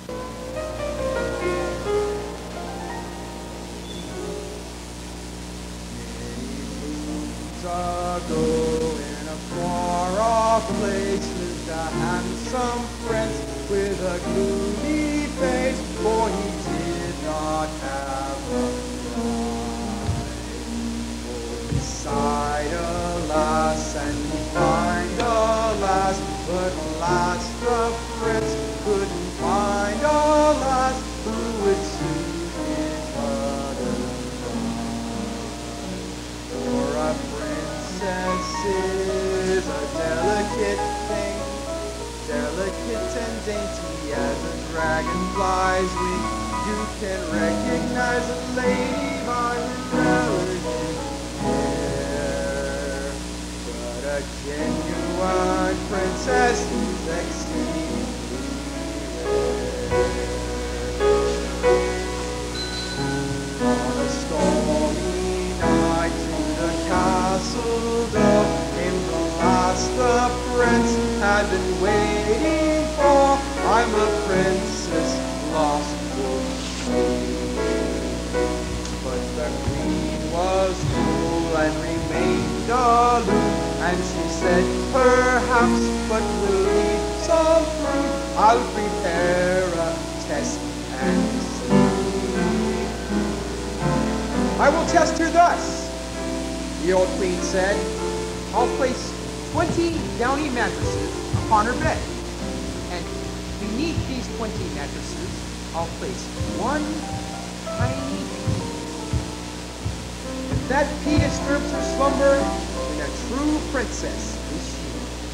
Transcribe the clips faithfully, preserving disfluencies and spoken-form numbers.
Ago in a far-off place lived a handsome prince with a gloomy face, for he did not have a bride. For he sighed, alas, and he pined, alas, but alas, the prince couldn't find, alas, who would suit his butterfly. For a princess is a delicate thing, delicate and dainty as a dragonfly's wing. You can recognize a lady by her elegant hair, but a genuine princess is exceedingly rare. On a stormy night to the castle door came the last the prince had been waiting for. I'm a princess lost, quoth she. But the queen was cool and remained aloof, and she said, perhaps, but we'll need some proof. I'll prepare a test and see. I will test her thus, the old queen said. I'll place twenty downy mattresses upon her bed, and beneath these twenty mattresses, I'll place one tiny pea. If that pea disturbs her slumber, then a true princess is she.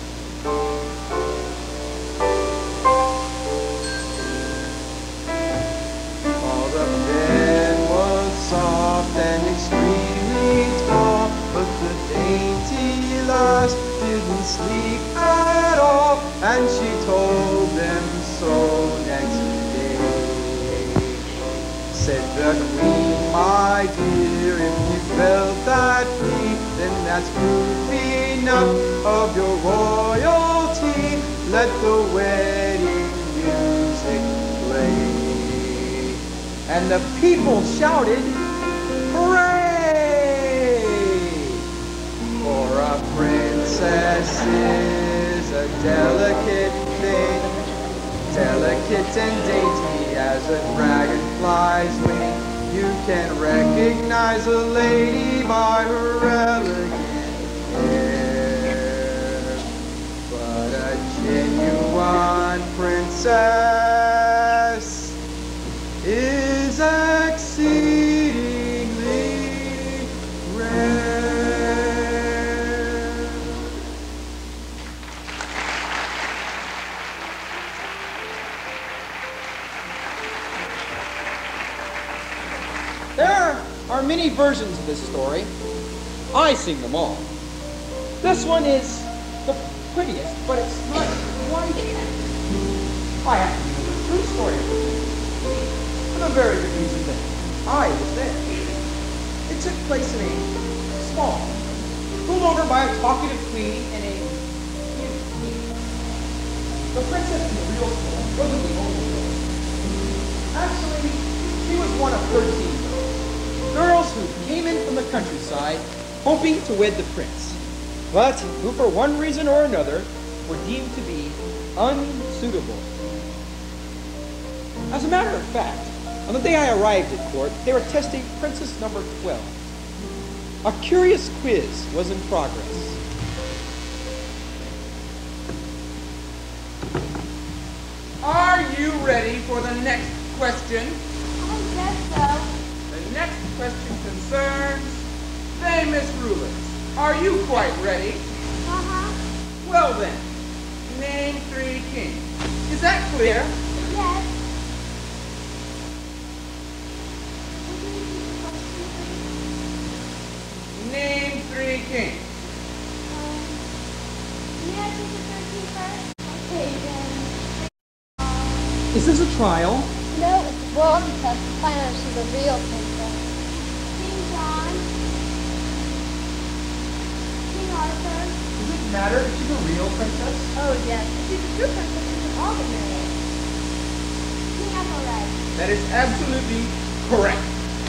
All the bed was soft and extremely tall, but the dainty lass didn't sleep at all, and she told them so next day. Said the queen, my dear, if you felt that need, then that's proof enough of your royalty. Let the wedding music play. And the people shouted, hooray! For a princess is a delicate thing, delicate and dainty as a dragonfly's wing. You can recognize a lady by her elegant hair, but a genuine princess is exceedingly rare. There are many versions of this story. I sing them all. This one is the prettiest, but it's not quite accurate. I have to use a true story for the very good reason that I was there. It took place in a small, ruled over by a talkative queen and a cute queen. The princess in the real story wasn't the only one. Actually, she was one of thirteen girls who came in from the countryside hoping to wed the prince, but who for one reason or another were deemed to be unsuitable. As a matter of fact, on the day I arrived at court, they were testing Princess number twelve. A curious quiz was in progress. Are you ready for the next question? I guess so. The next question concerns famous rulers. Are you quite ready? Uh-huh. Well then, name three kings. Is that clear? Yes. Name three kings. Um, may I take the thirteen first? Okay, then. Um, Is this a trial? no, it's a world test to find out if she's a real princess. King John. King Arthur. Does it matter if she's a real princess? Oh, yes. If she's a true princess, she can all get married. King That is absolutely correct.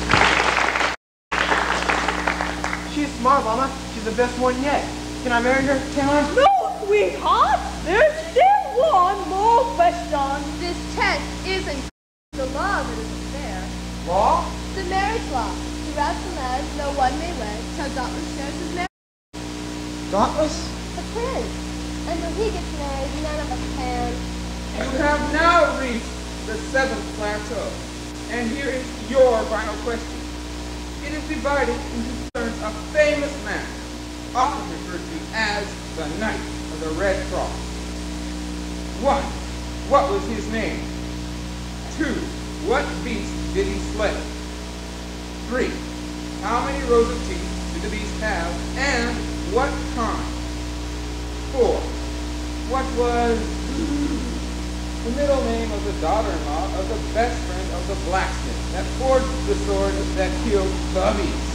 She's smart, Mama. She's the best one yet. Can I marry her, Taylor? No, sweetheart. There's still one more question. This test isn't the law that isn't fair. Law? The marriage law. Throughout the land, no one may wed till Dauntless shares his marriage. Dauntless? The prince. And when he gets married, none of us can. You have now reached the seventh plateau. And here is your final question. It is divided into turns of famous man, often referred to as the Knight of the Red Cross. One, what was his name? Two, what beast did he slay? Three, how many rows of teeth did the beast have, and what kind? Four, what was the middle name of the daughter-in-law of the best friend of the blacksmith that forged the sword that killed the beast?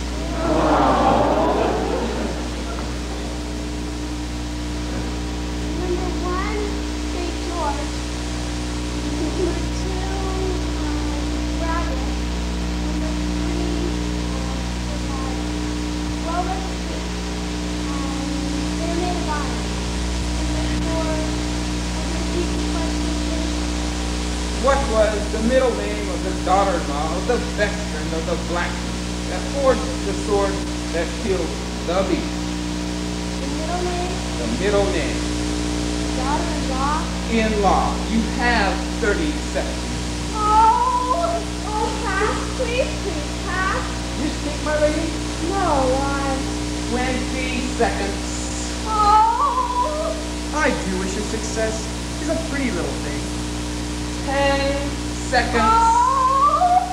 Number one, Saint George. Number two, um, Dragon. Number three, um, Well, let's see. Um, they're made of iron. Number four, I'm going to keep the question. What was the middle name of the daughter-in-law of the best friend of the blacksmith that forged the sword that killed the beast? The middle name, The middle name. daughter-in-law. In law. You have thirty seconds. Oh, oh, pass, please, please, pass. You speak, my lady? No, I. twenty seconds. Oh. I do wish her success. She's a pretty little thing. ten seconds. Oh.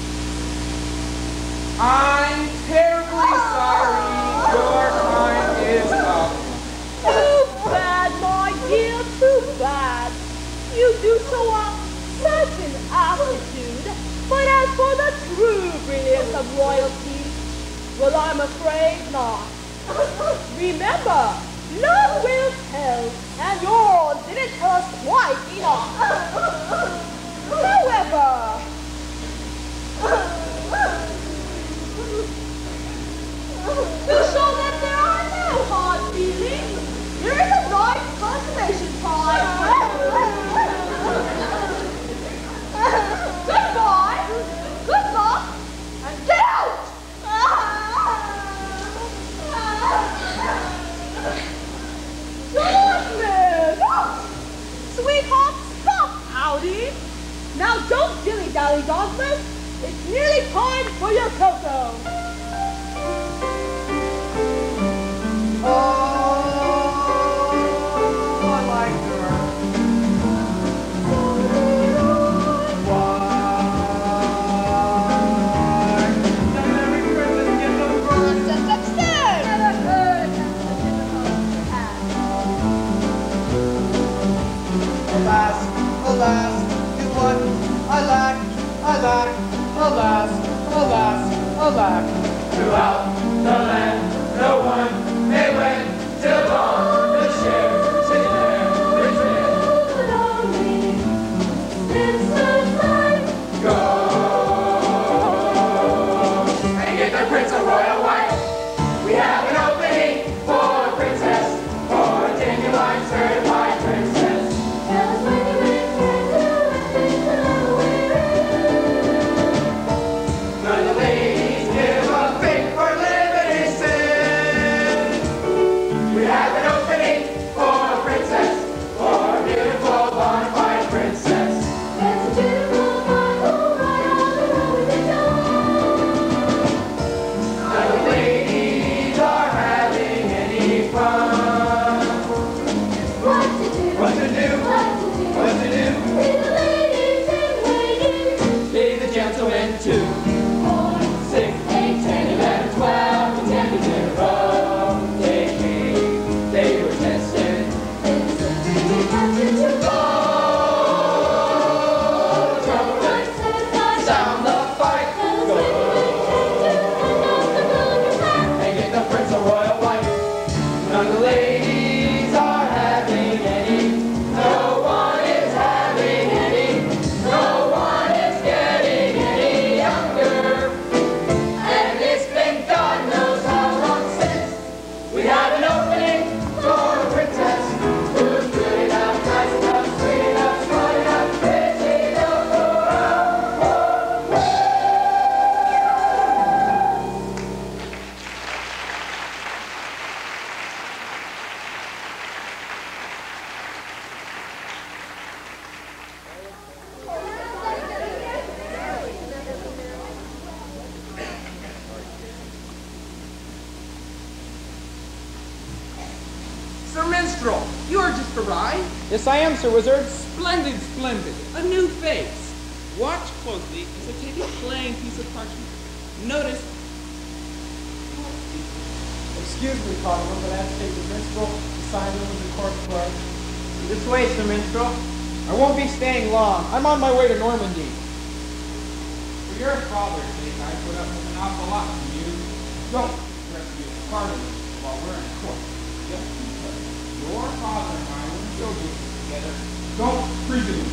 I'm terribly sorry. Your time is up. Too bad, my dear, too bad. You do show up such an aptitude, but as for the true brilliance of royalty, well, I'm afraid not. Remember, none will tell, and yours didn't tell us quite enough. However, to show that there are no hard feelings, there is a nice consolation prize. Goodbye, good luck, and get out! Dauntless! Sweetheart, stop pouting! Now don't dilly-dally, Dauntless. It's nearly time for your cocoa. Oh, I like her. Why? Does every princess get the first? That's absurd. Never heard of such difficult task. Alas, alas, is what I lack, I lack, alas, alas, alack. Throughout the land, no one may wed till dawn the shares his marriage bed. But only since the time Go and get the prince a royal wife. We have an opening for a princess, for a genuine certified princess. tell us when you None of the ladies give a fig for liberty sin. We have an opening to ride? Yes, I am, Sir Wizard. Splendid, splendid. A new face. Watch closely as I take a plain piece of parchment. Notice. Excuse me, Cardinal, but I have to take the minstrel to sign over the court clerk. This way, Sir Minstrel. I won't be staying long. I'm on my way to Normandy. For your father's sake, I put up with an awful lot from you. Don't address me as Cardinal while we're in court. Just because your father and I were show business together, don't presume.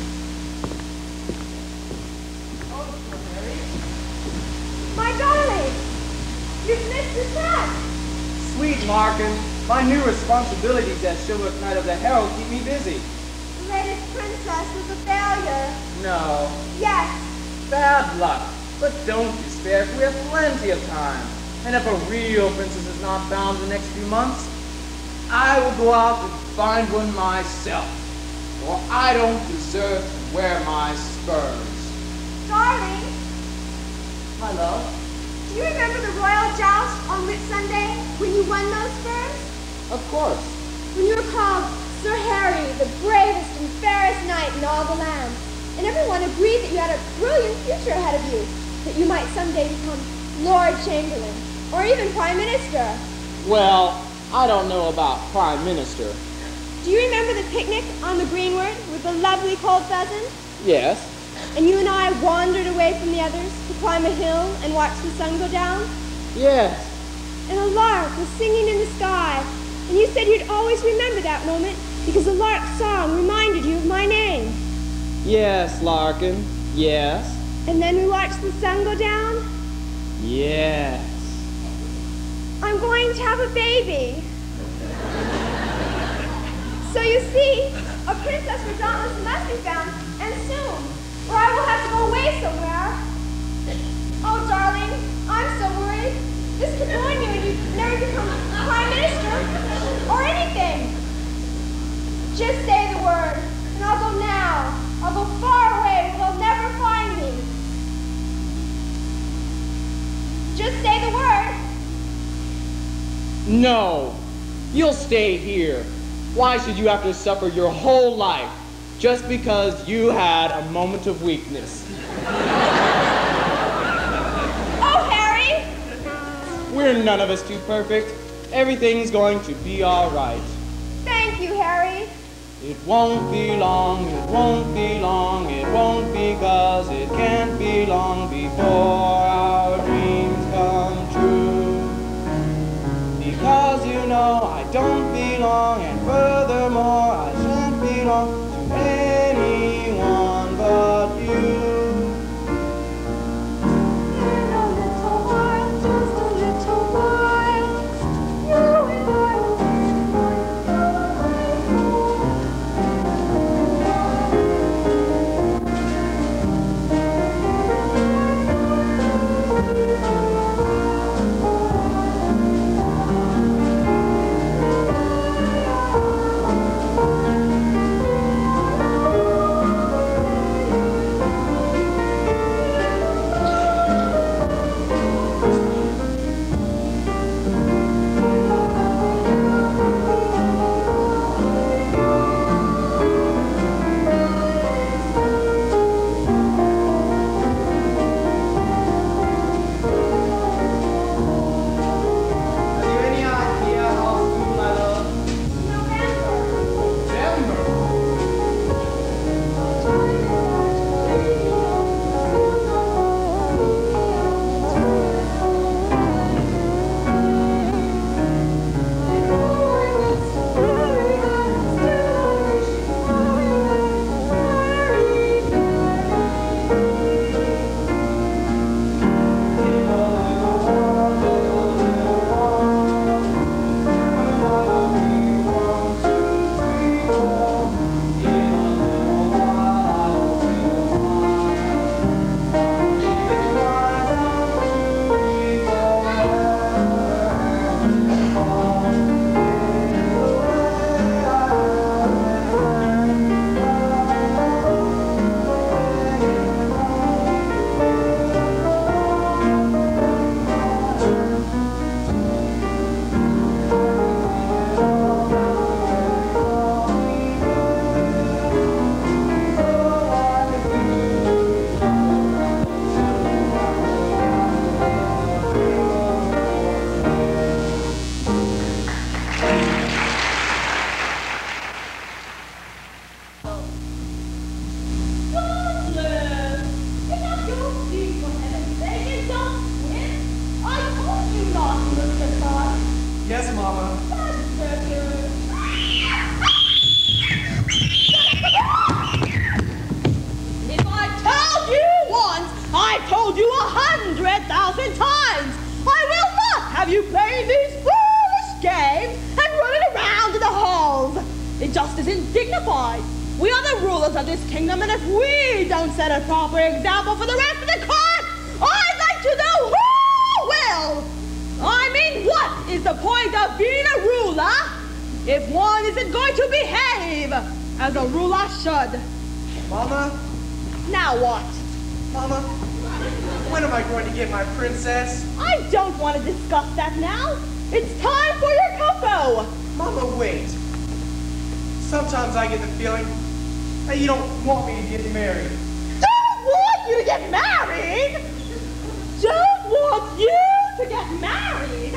Oh, Sir Harry. My darling, you've missed the set. Sweet Larkin, my new responsibilities as Chivalric Knight of the Herald keep me busy. The latest princess was a failure. No. Yes. Bad luck. But don't despair, for we have plenty of time. And if a real princess is not found in the next few months, I will go out and find one myself. For I don't deserve to wear my spurs. Darling, My love? do you remember the royal joust on Whit Sunday when you won those spurs? Of course. When you were called Sir Harry, the bravest and fairest knight in all the land. And everyone agreed that you had a brilliant future ahead of you, that you might someday become Lord Chamberlain, or even Prime Minister. Well, I don't know about Prime Minister. Do you remember the picnic on the Greenwood with the lovely cold pheasant? Yes. And you and I wandered away from the others to climb a hill and watch the sun go down? Yes. And a lark was singing in the sky, and you said you'd always remember that moment because the lark's song reminded you of my name. Yes, Larkin. Yes. And then we watched the sun go down. Yes. I'm going to have a baby. So you see, a princess for Dauntless must be found, and soon, or I will have to go away somewhere. Oh, darling, I'm so worried. This could ruin you and you'd never become prime minister or anything. Just say the word, and I'll go now. I'll go far away where they'll never find me. Just say the word. No. You'll stay here. Why should you have to suffer your whole life just because you had a moment of weakness? Oh, Harry! We're none of us too perfect. Everything's going to be all right. Thank you, Harry. It won't be long, it won't be long, it won't be 'cause it can't be long before our dreams come true. Because you know I don't belong, and furthermore I shan't belong to anyone but you. In a little while, just a little while, you and I will be have you playing these foolish games and running around in the halls? It just isn't dignified. We are the rulers of this kingdom, and if we don't set a proper example for the rest of the court, I'd like to know who will. I mean, what is the point of being a ruler if one isn't going to behave as a ruler should? Mama? Now what? Mama? When am I going to get my princess? I don't want to discuss that now. It's time for your cocoa. Mama, wait. Sometimes I get the feeling that you don't want me to get married. Don't want you to get married? Don't want you to get married?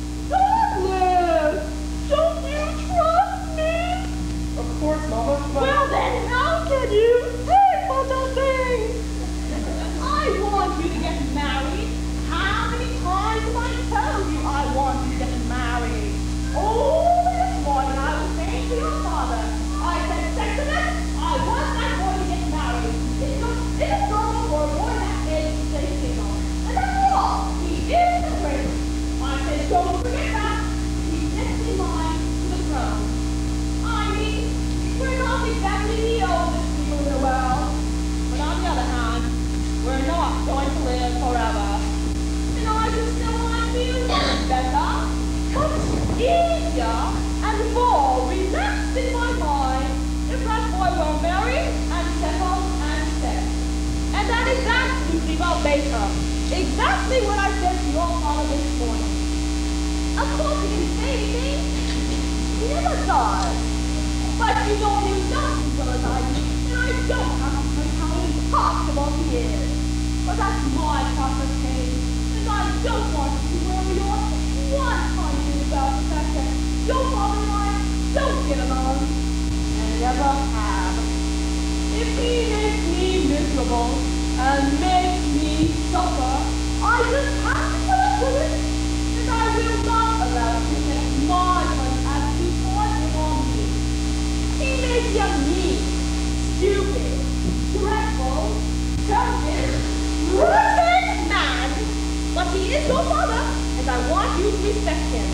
Douglas, don't you trust me? Of course, Mama. But... Well then, how can you say such a thing? I want you to get married. How many times have I told you I want you to get married? Oh, this morning I was saying to your father, I said, Sexton, I was not going to get married. It's just inappropriate for a boy that age to stay single. And that's all. He is the prince. I said, don't forget that. He's next in line to the throne. I mean, we're not exactly the oldest people in the world. But on the other hand, we're not going to live forever. And I just still want to be a little better, much easier, and more relaxed in my mind if that boy were married and settled and set. And that is absolutely verbatim. Exactly what I said to your father this morning. Of course he didn't say anything. He never does. But you know him not as well as I do, and I don't have to tell you how impossible he is. But that's my proper case, and I don't want you to worry your one tiny bit about the fact that your father and I don't get along, and never have. If he makes me miserable and makes me suffer, I just have to put up with it, and I will not allow him to get my money as he forces on me. He may be a mean, stupid, dreadful, selfish, ruthless man, but he is your father, and I want you to respect him.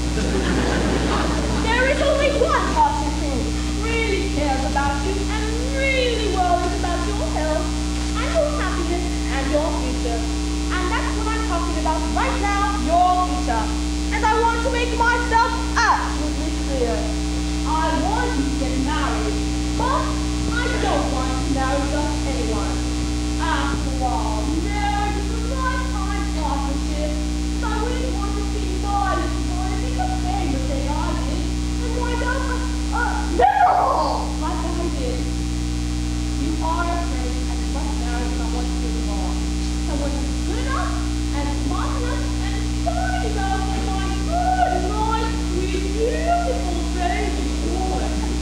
There is only one person who really cares about you and really worries about your health and your happiness and your future. And that's what I'm talking about right now, your future. And I want to make myself absolutely clear. I want you to get married, but I don't want to marry just anyone. After all, marriage is a lifetime partnership, and I wouldn't want to see my little boy make the same mistake I did and wind up uh, miserable like I did. You are afraid and you must marry someone who is wrong. Someone who's good enough and smart enough and fine enough and my good, nice, sweet, beautiful baby boy.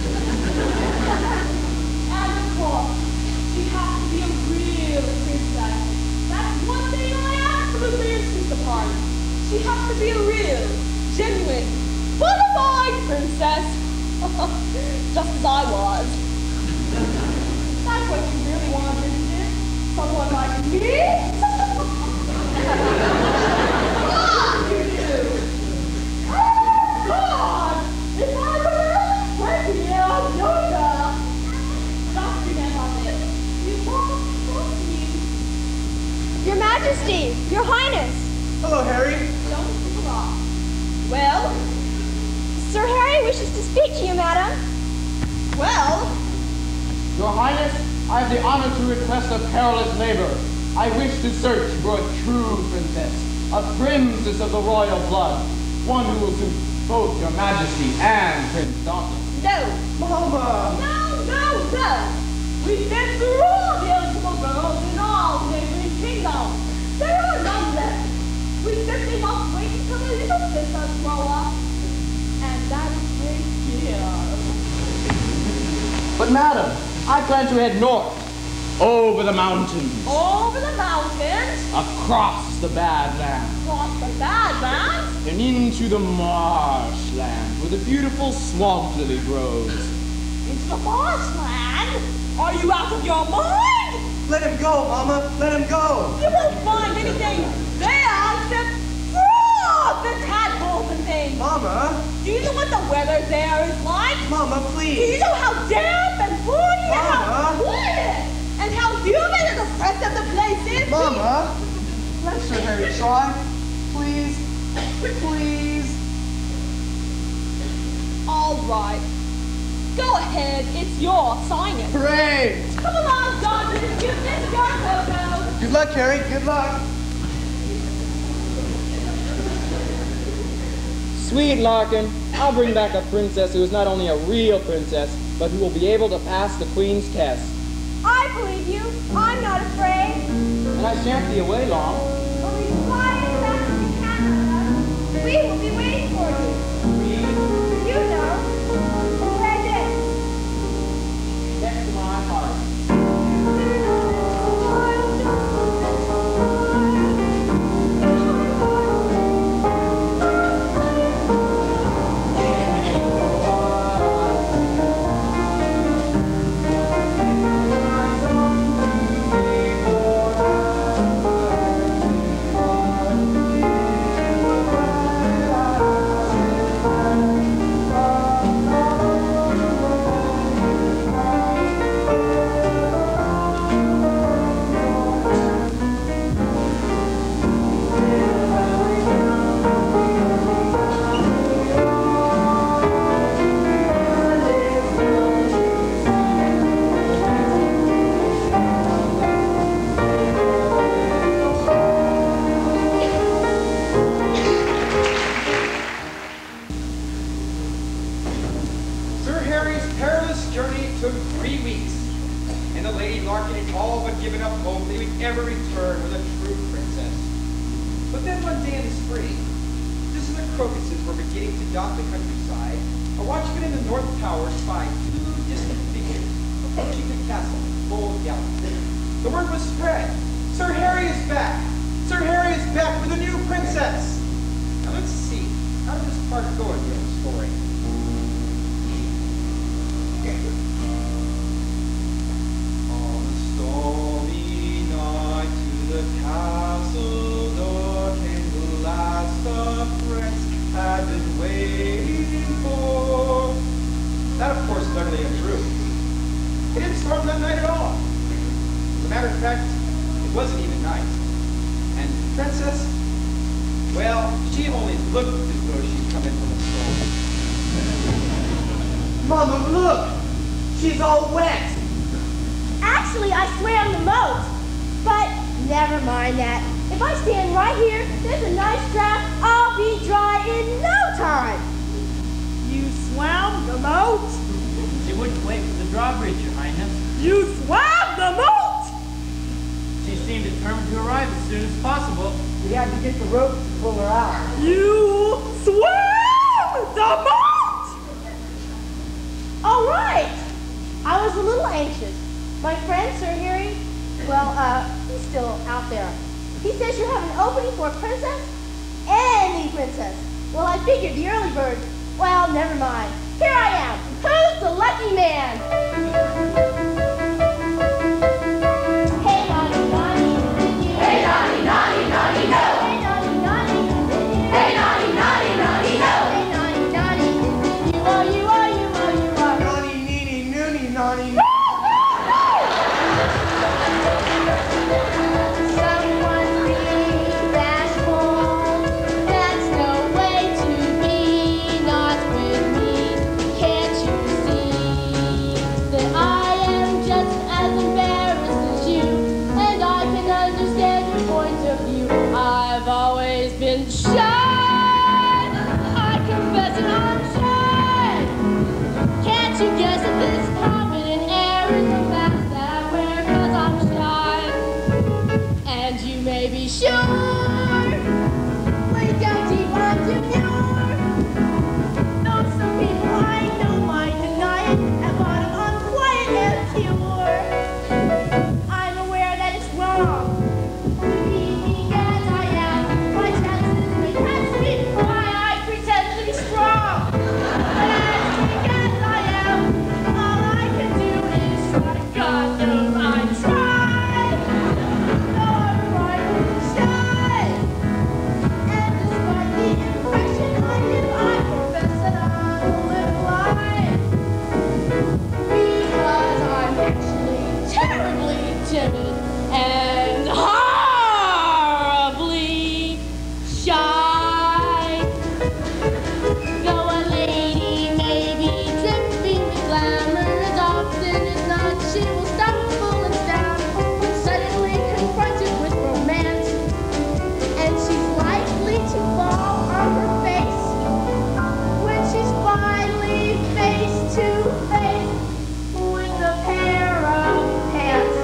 And of course, she has to be a real princess. That's one thing I absolutely insist upon. She has to be a real, genuine, bona fide princess. Just as I was. That's what you really wanted, isn't it? Someone like me? Ah, you do. Oh, God! If I were really twenty-year-old younger! Just remember this. You won't trust me. Your Majesty, Your Highness. Hello, Harry. Don't interrupt. Well? Sir Harry wishes to speak to you, madam. Well? Your Highness, I have the honor to request a perilous labor. I wish to search for a true princess, a princess of the royal blood, one who will suit both your majesty and Prince Dauntless. No. Mama! No, no, no. We've been through all the eligible girls in all the neighboring kingdoms. There are none left. We simply must wait until the little princess grow up. And that is great dear. But madam, I plan to head north, over the mountains, Over the mountains, across the Badlands, across the Badlands, and into the marshland where the beautiful swamp lily grows. into the marshland. Are you out of your mind? Let him go, Mama. Let him go. You won't find anything there except frogs the tadpoles and things. Mama. Do you know what the weather there is like? Mama, Do please. you know how damp and foggy and how Mama. quiet and how humid and oppressive the place is? Mama. Let Sir Harry try. Please. Please. All right. Go ahead. It's your assignment. Hooray. Come along, Dodger. You missed your photo. Good luck, Harry. Good luck. Sweet Larkin, I'll bring back a princess who is not only a real princess, but who will be able to pass the Queen's test. I believe you. I'm not afraid. And I shan't be away long. When we fly back to Canada, we will be waiting for you. We, You know. Where this? next to my heart. Sir Harry's perilous journey took three weeks, and the Lady Larkin had all but given up hope that he would ever return with a true princess. But then one day in the spring, just as the crocuses were beginning to dot the countryside, a watchman in the North Tower spied two distant figures approaching the castle in full gallop. The word was spread. Sir Harry is back! Sir Harry is back with a new princess! Now let's see, how does this part go in the old story? On a stormy night to the castle door came the last the prince had been waiting for. That, of course, is utterly untrue. It didn't storm that night at all. As a matter of fact, it wasn't even night. And the princess, well, she only looked as though she'd come in from a storm. Mama, look. She's all wet. Actually, I swam the moat. But never mind that. If I stand right here, there's a nice draft. I'll be dry in no time. You swam the moat. She wouldn't wait for the drawbridge, Your Highness. You swam the moat. She seemed determined to arrive as soon as possible. We had to get the rope to pull her out. You swam the moat. All right. I was a little anxious. My friend, Sir Harry, well, uh, he's still out there. He says you have an opening for a princess? Any princess. Well, I figured the early bird. Well, never mind. Here I am. Who's the lucky man? Hey, naughty, naughty. Hey, naughty, naughty, naughty, no. Hey, naughty, naughty. Hey, naughty, naughty, naughty, no. Hey, naughty, naughty. You are, you are, you are, you are. Naughty, neeny, noony, naughty. Someone be bashful. That's no way to be. Not with me. Can't you see that I am timid and horribly shy. Though a lady may be dripping with glamour, as often as not she will stumble and stammer when suddenly confronted with romance, and she's likely to fall on her face when she's finally face to face with a pair of pants.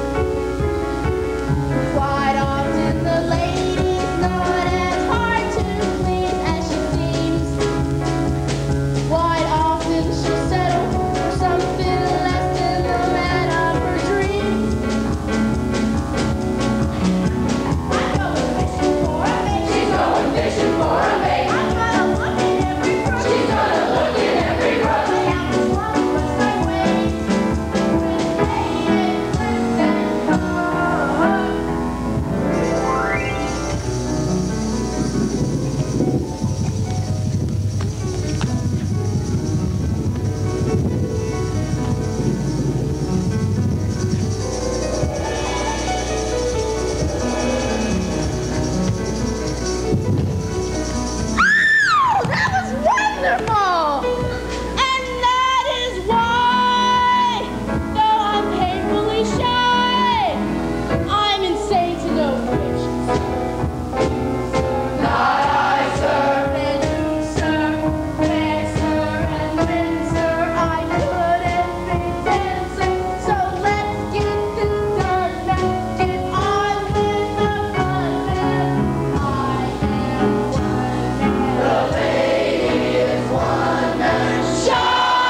Quite often the lady's not as hard to please as she seems. Quite often she'll settle for something less than the man of her dreams. I'm going fishing for a mate. She's going fishing for a mate. I'm gonna look in every brook. She's gonna look in every brook. I have to slow for some ways. When they twist and hug. Oh, that was wonderful! And that is why, though I'm painfully shy, I'm insane to no patience. Not I, sir. And you, sir, fair sir, and then, sir, I couldn't be dancer. So let's get this done now. Get on with the fun, man. I am one man. The lady is one man shot.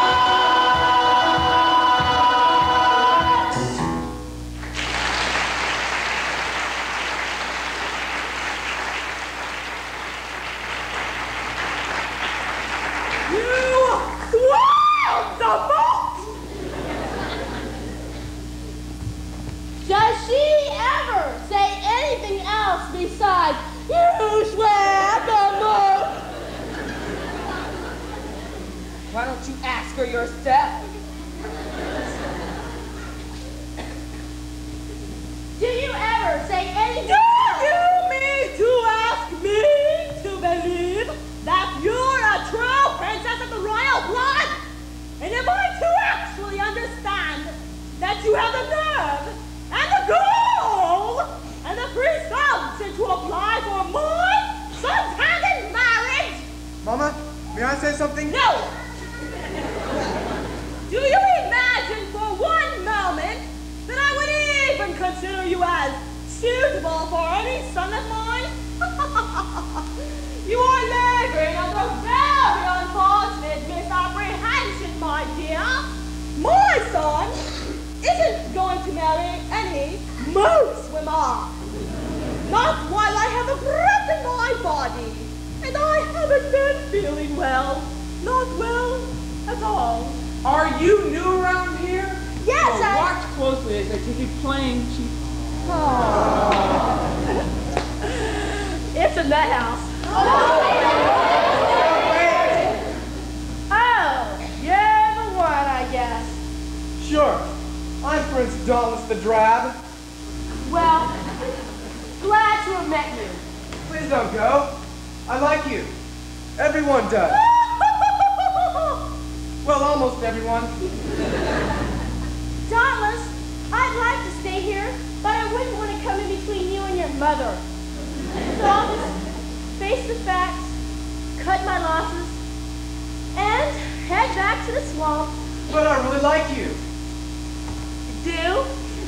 You swelled the boat! Does she ever say anything else besides, you swam the boat? Why don't you ask her yourself? Do you ever say anything else? Do you mean to ask me to believe that you're a true princess of the royal blood? And am I to actually understand that you have the nerve and the gall and the presumption to apply for my son's hand in marriage? Mama, may I say something? No! Do you imagine for one moment that I would even consider you as suitable for any son of mine? You are laboring under very unfortunate misapprehension, my dear. My son isn't going to marry any moose swimmer. Not while I have a breath in my body. And I haven't been feeling well. Not well at all. Are you new around here? Yes, Well, I... watch closely as they take you playing cheap. It's in that house. Oh, you're the one, I guess. Sure. I'm Prince Dauntless the Drab. Well, glad to have met you. Please don't go. I like you. Everyone does. Well, almost everyone. Dauntless, I'd like to stay here, but I wouldn't want to come in between you and your mother. So I'll just face the facts, cut my losses, and head back to the swamp. But I really like you. Do?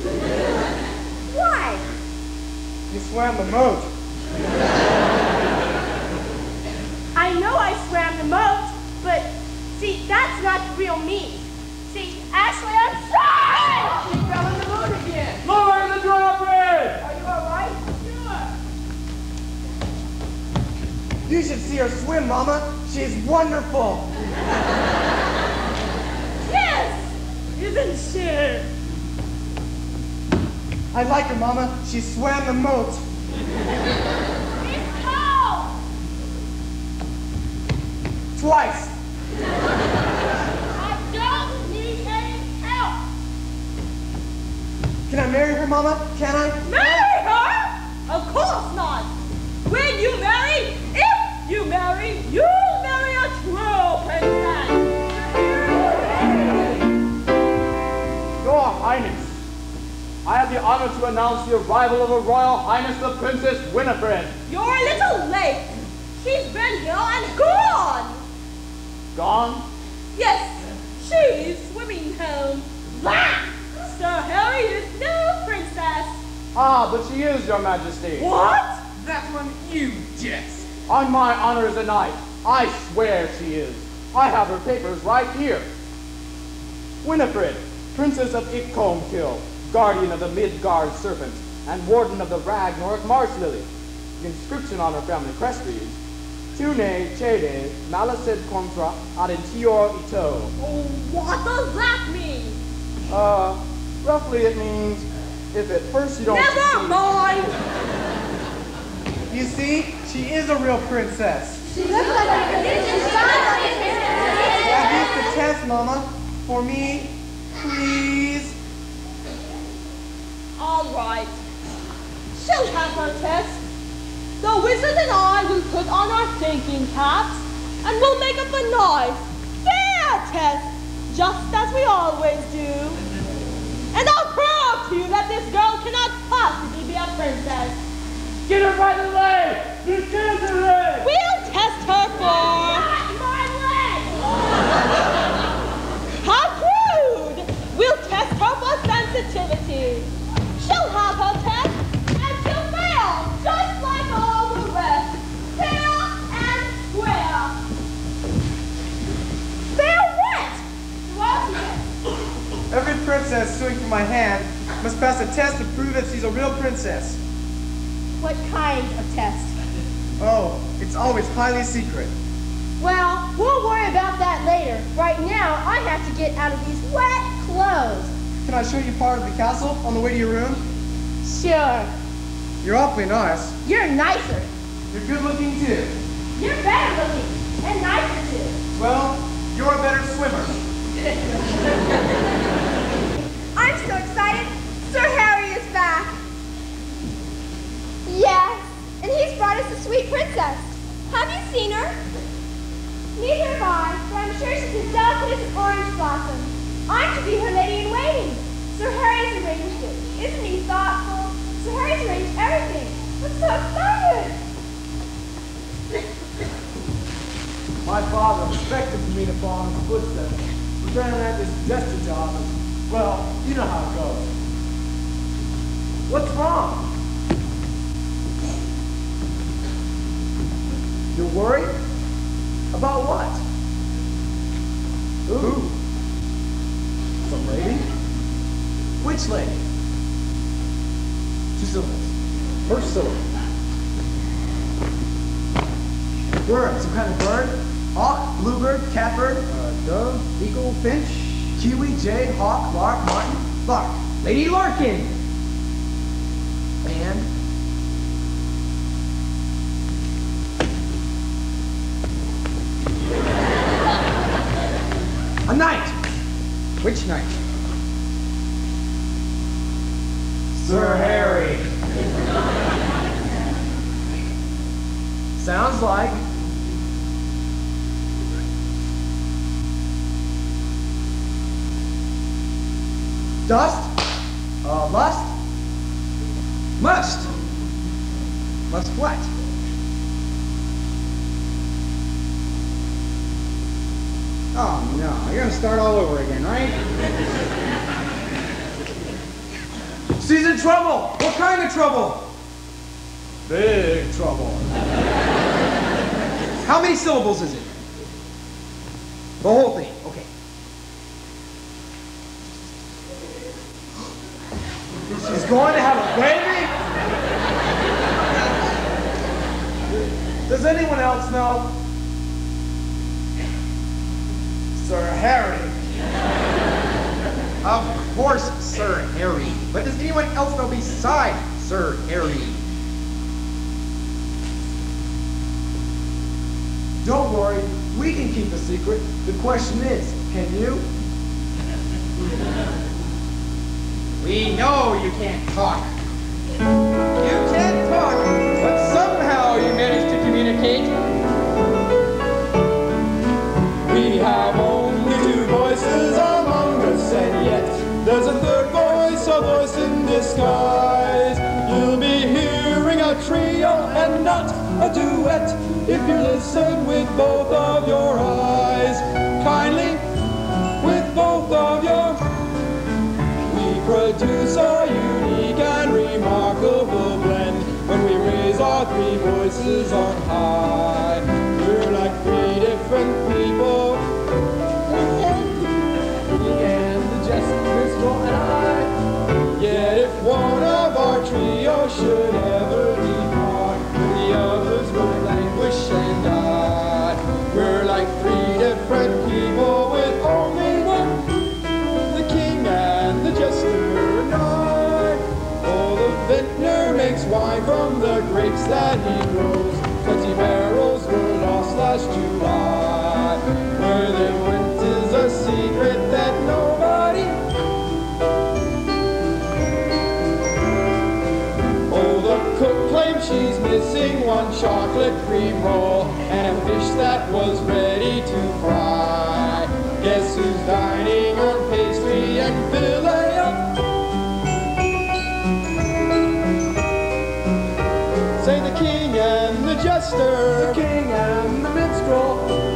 Why? You swam the moat. I know I swam the moat, but see, that's not the real me. See, actually, I'm sorry! She fell in the moat again. Lower the drawbridge! Are you all right? Sure. You should see her swim, Mama. She's wonderful. Yes! Isn't she? I like her, Mama. She swam the moat. It's cold! Twice. I don't need any help! Can I marry her, Mama? Can I? Marry her? Of course not. When you marry, if you marry, you'll marry a true princess. Your Highness, I have the honor to announce the arrival of Her Royal Highness the Princess Winifred. You're a little late. She's been here and gone. Gone? Yes, she's swimming home. Blah! Sir Harry is no princess. Ah, but she is, Your Majesty. What? That's when you jest. On my honor as a knight, I swear she is. I have her papers right here. Winifred, Princess of Icomkill, guardian of the Midgard serpent, and warden of the Ragnarok marsh lily. The inscription on her family crest reads, Tune cede malicet contra adentior ito. Oh, what does that mean? Uh, roughly it means, if at first you don't Never succeed- mind. You see, she is a real princess. She looks like a princess. That beats the test, Mama. For me, please. All right. She'll have her test. The wizard and I will put on our thinking caps and we'll make up a nice, fair test, just as we always do. And I'll prove to you that this girl cannot possibly be a princess. Get her by the leg! You can't do it! We'll test her for... my leg! How crude! We'll test her for sensitivity. She'll have her test, and she'll fail, just like all the rest. Fair and square. Fair what? What? Every princess suing for my hand must pass a test to prove that she's a real princess. What kind of test? Oh, it's always highly secret. Well, we'll worry about that later. Right now, I have to get out of these wet clothes. Can I show you part of the castle on the way to your room? Sure. You're awfully nice. You're nicer. You're good looking too. You're better looking. And nicer too. Well, you're a better swimmer. I'm so excited. Sir Harry is back. Yes, and he's brought us a sweet princess. Have you seen her? Neither have I, but I'm sure she's as delicate as an orange blossom. I'm to be her lady in waiting. Sir Harry's arranged it. Isn't he thoughtful? Sir Harry's arranged everything. I'm so excited. My father expected for me to follow in his footsteps. But then at this jester job, and, well, you know how it goes. What's wrong? You're worried? About what? Who? Some lady? Which lady? Two syllables. First syllable. Bird. Some kind of bird? Hawk, bluebird, catbird, uh, dove, eagle, finch, kiwi, jay, hawk, lark, martin, lark. Lady Larkin. And a knight. Which knight? Sir Harry. Sounds like dust, uh, lust, must. Must what? Oh no, you're gonna start all over again, right? She's in trouble! What kind of trouble? Big trouble. How many syllables is it? The whole thing, okay. She's going to have a baby? Does anyone else know? Sir Harry. Of course, Sir Harry. But does anyone else know besides Sir Harry? Don't worry, we can keep a secret. The question is, can you? We know you can't talk. You can't talk, but somehow you manage to communicate. We have only two voices among us, and yet there's a third voice, a voice in disguise. You'll be hearing a trio and not a duet if you listen with both of your eyes. Kindly, with both of your, we produce a unique and remarkable blend when we raise our three voices on high. We're like three different people, me and the Jester, Minstrel, and I. Yet if one of our trio should ever depart, the others would languish and die. We're like three different people with only one, the King and the Jester and I. Oh, the vintner makes wine from the grapes that he grows. Twenty barrels were lost last July. Where they went is a secret that nobody. Oh, the cook claims she's missing one chocolate cream roll and a fish that was ready to fry. Guess who's dining on pastry and filet up? Say the King and the Jester, the King and the Minstrel.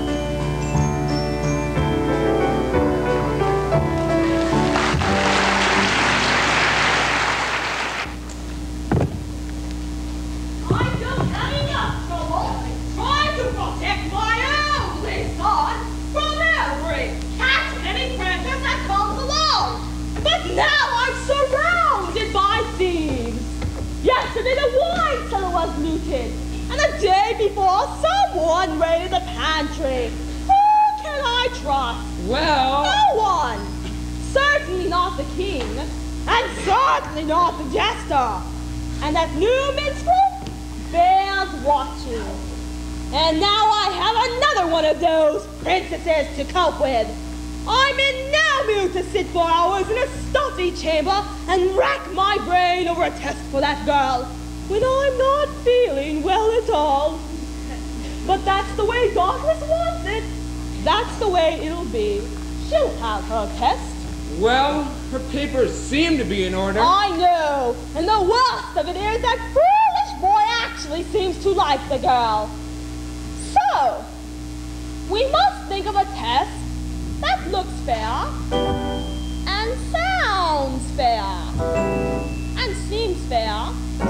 I don't have enough trouble trying to protect my only son from every cat and any princess that comes along. But now I'm surrounded by thieves. Yesterday the wine cellar was looted, and the day before someone raided the pantry. Who can I trust? Well... No one. Certainly not the king, and certainly not the jester. And that new minstrel bears watching. And now I have another one of those princesses to cope with. I'm in no mood to sit for hours in a stuffy chamber and rack my brain over a test for that girl when I'm not feeling well at all. But that's the way darkness wants it. That's the way it'll be. She'll have her test. Well, her papers seem to be in order. I know. And the worst of it is that foolish boy actually seems to like the girl. So, we must think of a test that looks fair, and sounds fair, and seems fair,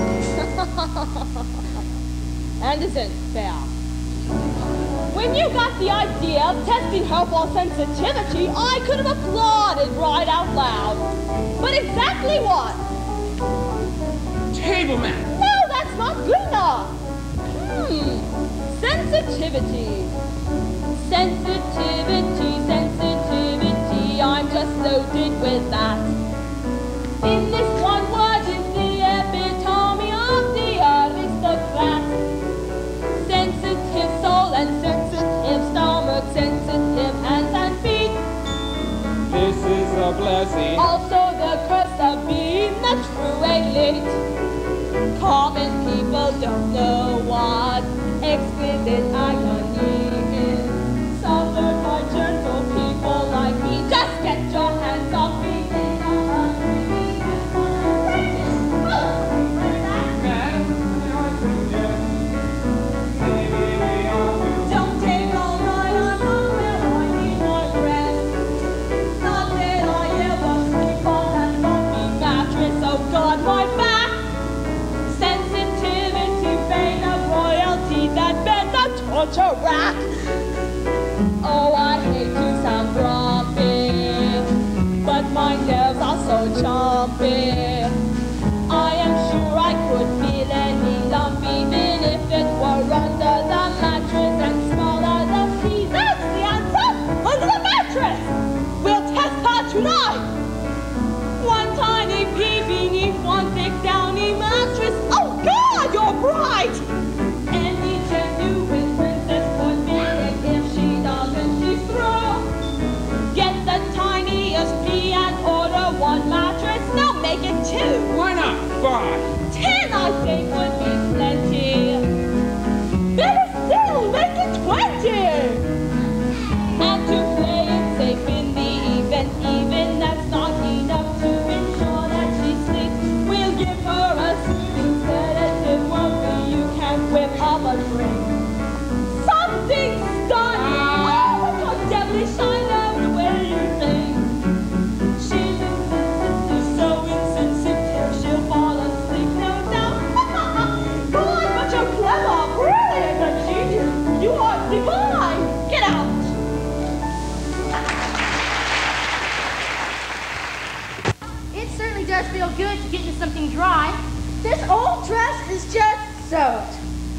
and isn't fair. When you got the idea of testing her for sensitivity, I could have applauded right out loud. But exactly what? Table manners. No, that's not good enough. Hmm, sensitivity. Sensitivity, sensitivity, I'm just loaded with that. In this one word is the epitome of the aristocrat. Sensitive soul and sensitive stomach, sensitive hands and feet. This is a blessing. Also the curse of being the true elite. Common people don't know what exquisite agony is. Suffered by gentle people like me. Just get your hands off me. Don't take all night, I'm unwell, I need my rest. Not that I ever sleep on that lumpy mattress. Oh God, my back. Sensitivity, vein of royalty that bent the torture rack. Oh, I hate to sound grumpy, but my nerves are so jumpy. I am sure I could feel any lump even if it were under the mattress and smaller the key. That's the answer! Under the mattress! We'll test her tonight! One tiny pea beneath one thick downy mattress. Oh God, you're bright! Any genuine princess would be Why? Ten, I think, would be plenty. Better still, make it twenty. And to play it safe in the event, even that's not enough to ensure that she sleeps. We'll give her a soothing sedative, won't we? You can whip up a drink. Something stunning. Oh, look how devilish I know the way you think. She's insensibly so insensitive, she'll fall asleep, no doubt. Boy, but you're clever, brilliant, a genius. You are divine. Get out. It certainly does feel good to get into something dry. This old dress is just soaked.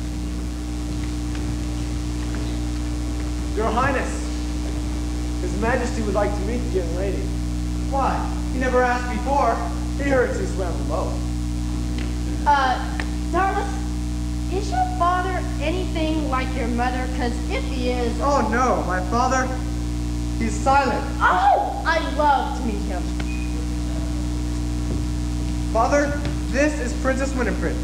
Your Highness, His Majesty would like to meet the young lady. Why? He never asked before. He heard she swam below. Uh, Darlis, is your father anything like your mother? Because if he is... Oh no, my father, he's silent. Oh, I'd love to meet him. Father, this is Princess Winifred.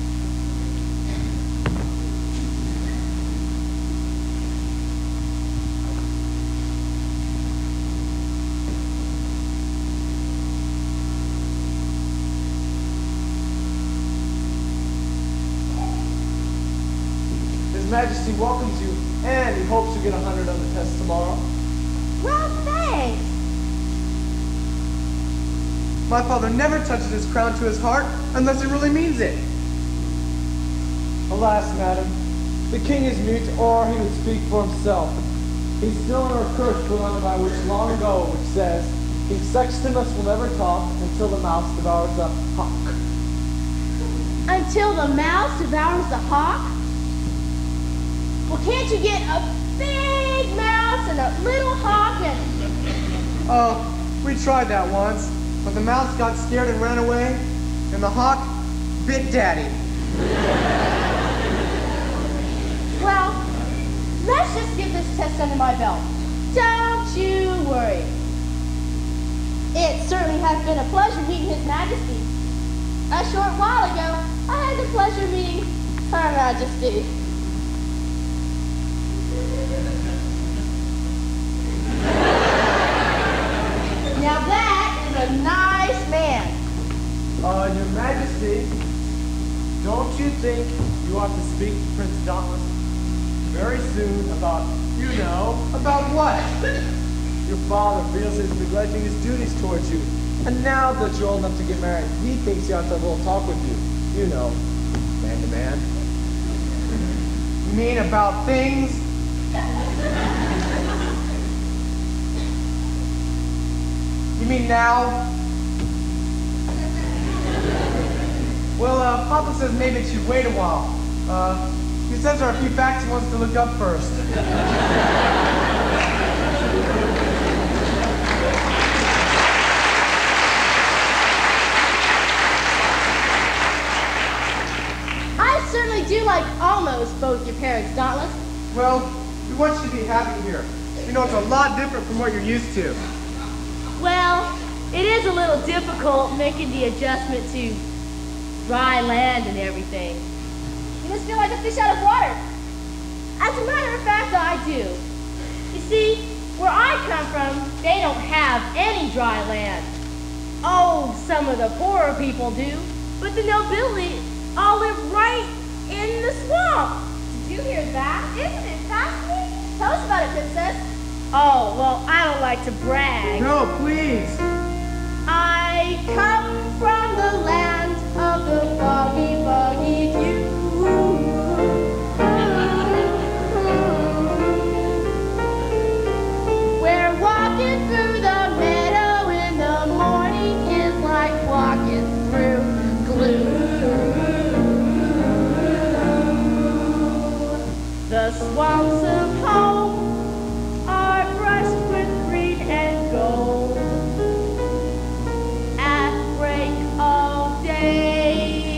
His Majesty welcomes you, and he hopes you get a hundred on the test tomorrow. Well, thanks. My father never touches his crown to his heart unless he really means it. Alas, madam, the king is mute, or he would speak for himself. He's still in our curse put on by which long ago, which says, King Sextimus will never talk until the mouse devours the hawk. Until the mouse devours the hawk? Well, can't you get a big mouse and a little hawk and... Oh, we tried that once, but the mouse got scared and ran away, and the hawk bit Daddy. Well, let's just get this test under my belt. Don't you worry. It certainly has been a pleasure meeting His Majesty. A short while ago, I had the pleasure of meeting Her Majesty. Now that is a nice man. Uh, Your Majesty, don't you think you ought to speak to Prince Dauntless very soon about, you know, about what? Your father feels he's neglecting his duties towards you. And now that you're old enough to get married, he thinks he ought to have a little talk with you. You know, man to man. You mean about things? You mean now? Well, uh, Papa says maybe it should wait a while. Uh, he says there are a few facts he wants to look up first. I certainly do like almost both your parents, Dauntless. Well, we want you to be happy here. You know, it's a lot different from what you're used to. Well, it is a little difficult making the adjustment to dry land and everything. You just feel like a fish out of water. As a matter of fact, I do. You see, where I come from, they don't have any dry land. Oh, some of the poorer people do, but the nobility all live right in the swamp. Did you hear that? Isn't it fascinating? Tell us about it, Princess. Oh, well, I don't like to brag. No, please. I come from the land of the foggy, foggy dew. Where walking through the meadow in the morning is like walking through glue. The swamps of home are brushed with green and gold. At break of day,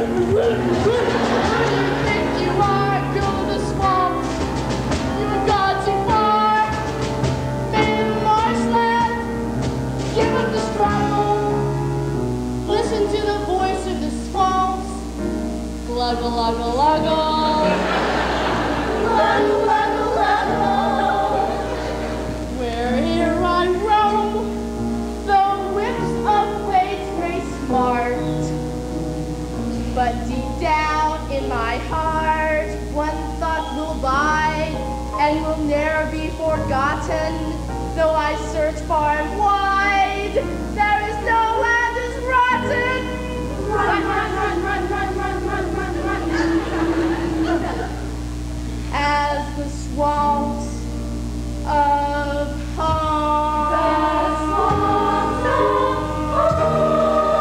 think you are, girl of the swamp? You have gone too far. Men in the marshland, give up the struggle. Listen to the voice of the swamps. Gluggle, luggle, luggle. Gluggle, luggle, luggle. Where here I roam, the whips of waves may smart. But deep down in my heart, one thought will abide and will ne'er be forgotten. Though I search far and wide, there is no land as rotten. Run, run, run, run, run, run, run, run, run. As the swamps of home. The swamps of home.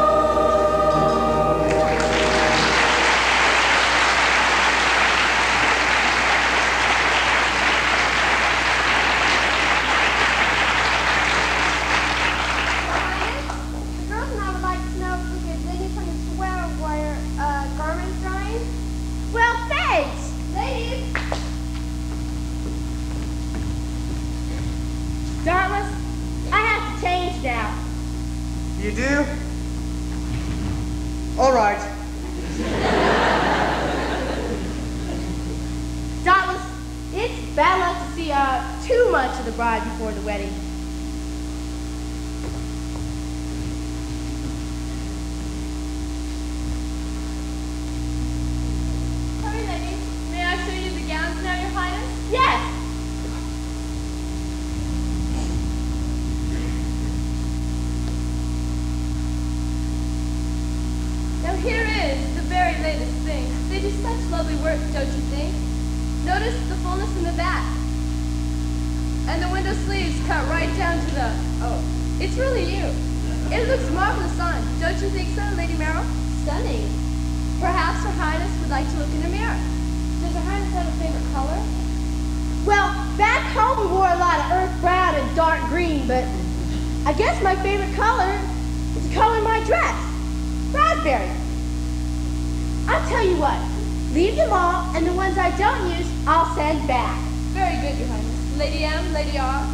Well, thanks! Ladies! Dartless, I have to change now. You do? All right. Dartless, it's bad luck to see uh, too much of the bride before the wedding. May I show you the gowns now, Your Highness? Yes! Now here is the very latest thing. They do such lovely work, don't you think? Notice the fullness in the back. And the window sleeves cut right down to the... Oh, it's really you. It looks marvelous on. Don't you think so, Lady Merrill? Stunning. Perhaps Her Highness would like to look in a mirror. Does Her Highness have a favorite color? Well, back home we wore a lot of earth brown and dark green, but I guess my favorite color is the color of my dress. Raspberry. I'll tell you what. Leave them all, and the ones I don't use, I'll send back. Very good, Your Highness. Lady M, Lady R.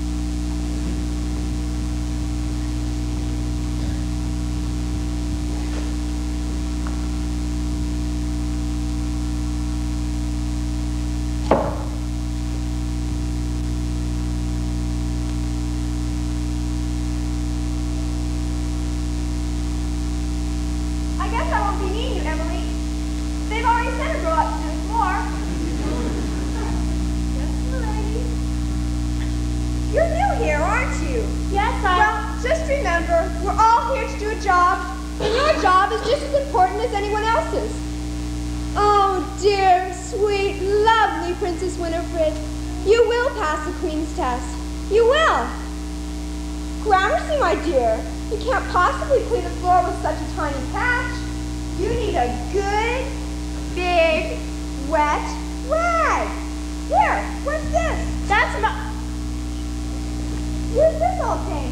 I guess I won't be needing you, Emily. They've already sent a girl up to do the floor. Yes, lady. You're new here, aren't you? Yes, I... Well, just remember, we're all here to do a job, and your job is just as important as anyone else's. Oh, dear, sweet, lovely Princess Winifred. You will pass the Queen's test. You will. Gramercy, my dear. You can't possibly clean the floor with such a tiny patch. You need a good, big, wet rag. Here, what's this? That's my... Where's this old thing?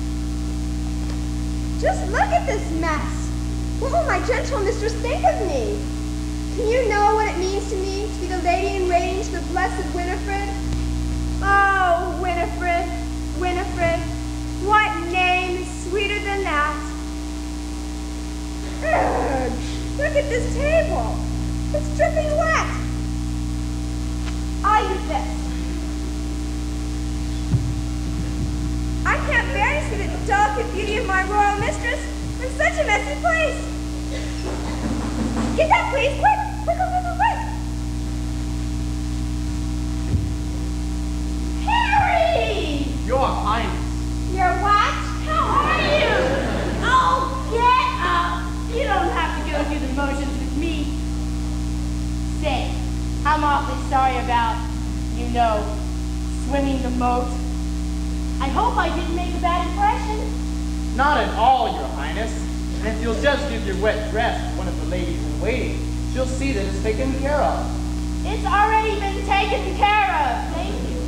Just look at this mess. What will my gentle mistress think of me? Can you know what it means to me to be the lady in waiting to the blessed Winifred? Oh, Winifred, Winifred. What name is sweeter than that? Ugh, look at this table. It's dripping wet. I'll use this. I can't bear to see the delicate beauty of my royal mistress in such a messy place. Get that, please. Quick, quick, quick, quick, quick. Harry! Your Highness. Your what? How are you? Oh, get up. You don't have to go through the motions with me. Say, I'm awfully sorry about, you know, swimming the moat. I hope I didn't make a bad impression. Not at all, Your Highness. And if you'll just give your wet dress to one of the ladies in waiting, she'll see that it's taken care of. It's already been taken care of. Thank you.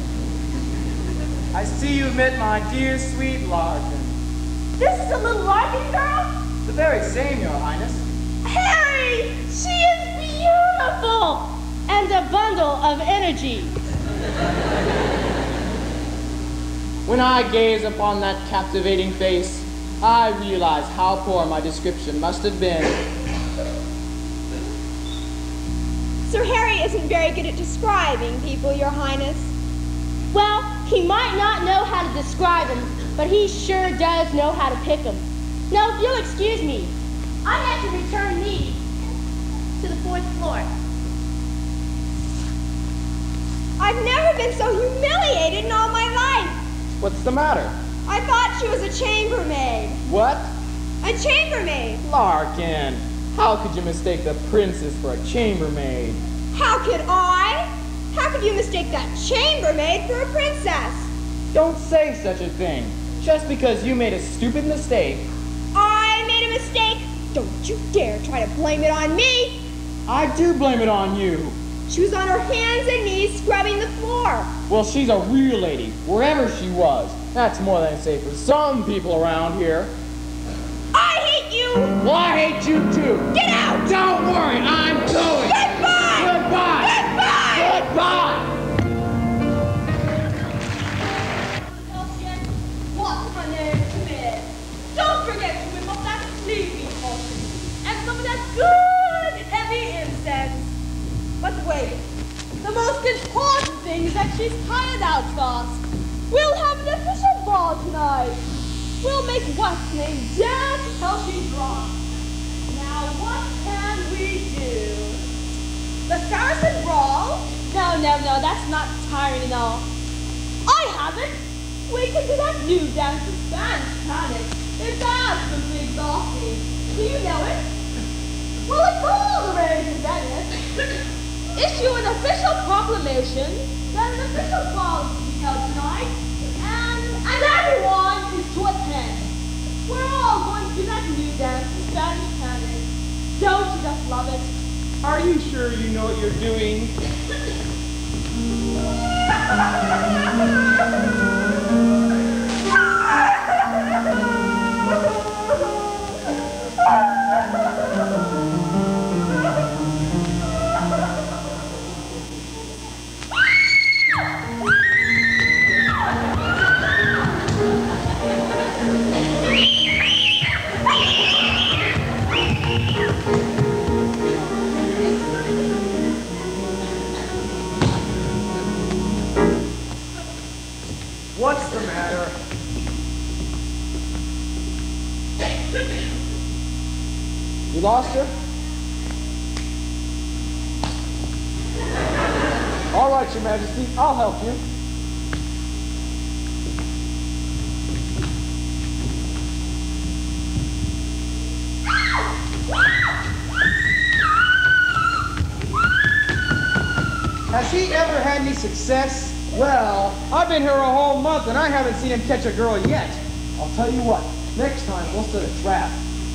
I see you've met my dear sweet Larkin. This is a little Larkin girl? The very same, Your Highness. Harry! beautiful and a bundle of energy. When I gaze upon that captivating face, I realize how poor my description must have been. Sir Harry isn't very good at describing people, Your Highness. Well, he might not know how to describe them, but he sure does know how to pick them. Now, if you'll excuse me, I have to return these to the fourth floor. I've never been so humiliated in all my life. What's the matter? I thought she was a chambermaid. What? A chambermaid. Larkin, how could you mistake the princess for a chambermaid? How could I? How could you mistake that chambermaid for a princess? Don't say such a thing. Just because you made a stupid mistake. I made a mistake? Don't you dare try to blame it on me. I do blame it on you. She was on her hands and knees scrubbing the floor. Well, she's a real lady, wherever she was. That's more than safe for some people around here. I hate you! Well, I hate you too. Get out! Don't worry, I'm going. Goodbye! Goodbye! Goodbye! Goodbye! What's my name to me? Don't forget to whip up that sleeping potion and some of that good heavy incense. But wait, the most important thing is that she's tired out fast. We'll have an official ball tonight. We'll make what's name dance till she's drunk. Now what can we do? The Saracen brawl? No, no, no, that's not tiring at all. I have it. We can do that new dance with Spanish panic. It's absolutely exhausting. Do you know it? Well, it's all the rage in Venice. Issue an official proclamation that an official ball is to be held tonight, and, and everyone is to attend. We're all going to do that new dance with Spanish panic. Don't you just love it? Are you sure you know what you're doing? What's the matter? You lost her? All right, Your Majesty, I'll help you. Has he ever had any success? Well, I've been here a whole month and I haven't seen him catch a girl yet. I'll tell you what, next time we'll set a trap.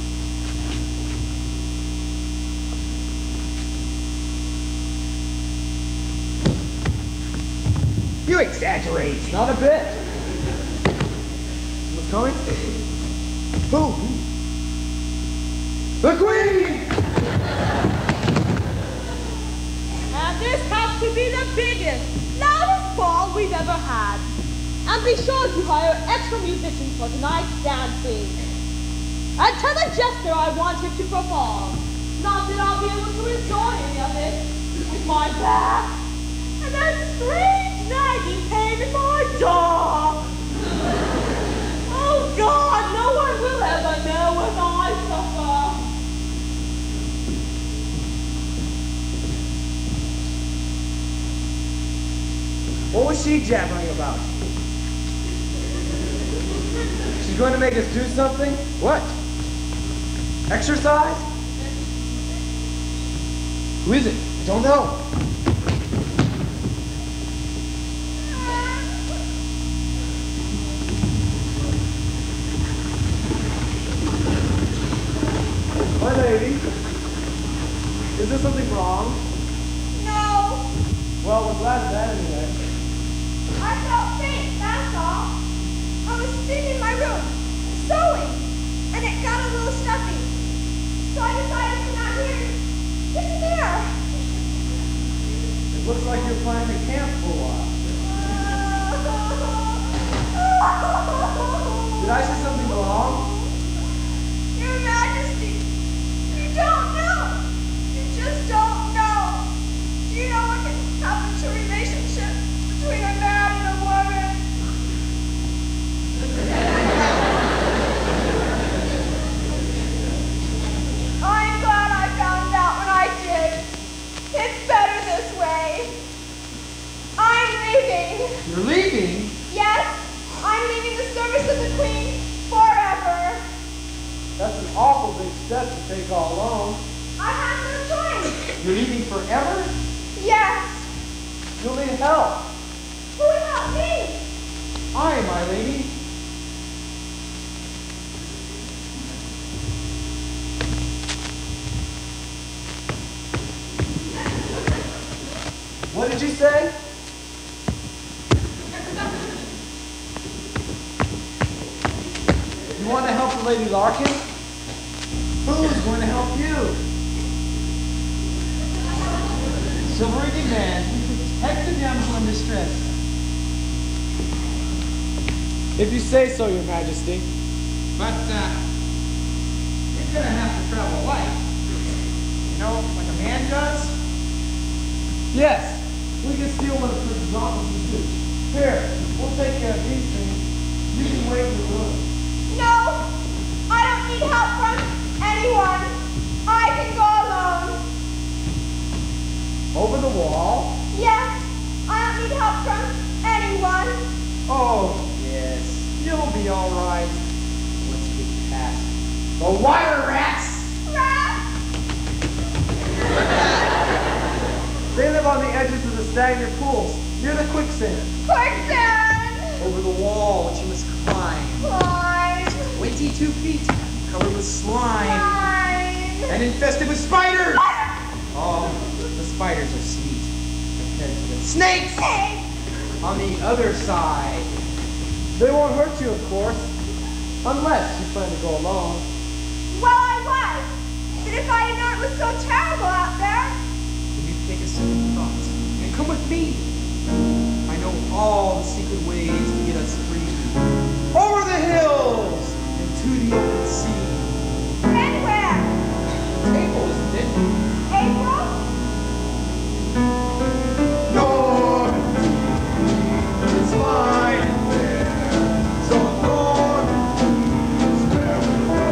You exaggerate. Not a bit. Who's coming? Who? The Queen! And this has to be the biggest, loudest ball we've ever had. And be sure to hire extra musicians for tonight's dancing. And tell the jester I want him to perform. Not that I'll be able to enjoy any of it with my back. And that strange nagging pain in my jaw. Oh God, no one will ever know what I suffer. What was she jabbering about? She's going to make us do something? What? Exercise? Who is it? I don't know. My lady, is there something wrong? No, Well, we're glad of that anyway. I felt faint, that's all. I was sitting in my room, sewing, and it got a little stuffy. So I decided to come out here, just here. plan to camp for a while. Did I say something wrong? Your Majesty, you don't know. You just don't know. Do you know what can happen to a relationship between a man and a woman? I'm glad I found out when I did. It's better this way. I'm leaving. You're leaving? Yes, I'm leaving the service of the Queen forever. That's an awful big step to take all alone. I have no choice. You're leaving forever? Yes. You'll need help. Who would help me? I, my lady. What did you say? You want to help the Lady Larkin? Who's going to help you? Silvery man, protect the damsel in distress. If you say so, Your Majesty. But, uh, you're gonna have to travel light. You know, like a man does? Yes, we can steal one of Prince Jonathan's suits. Here, we'll take care of these things. You can wait in the room. No, I don't need help from anyone. I can go alone. Over the wall? Yes, I don't need help from anyone. Oh, yes, you'll be all right. Let's get past the wire rats. Rats? They live on the edges of the stagnant pools, near the quicksand. Quicksand! Over the wall, which you must climb. Climb. twenty-two feet, covered with slime, Climb. and infested with spiders. Oh, the spiders are sweet compared to the snakes Hey. on the other side. They won't hurt you, of course, unless you plan to go alone. Well, I was. But if I had known it was so terrible out there. Will you take a second thought and come with me? I know all the secret ways to get us free. Over the hills and to the open sea. And where? Table, isn't it? April? Normandy is fine and fair, so Normandy is where we go.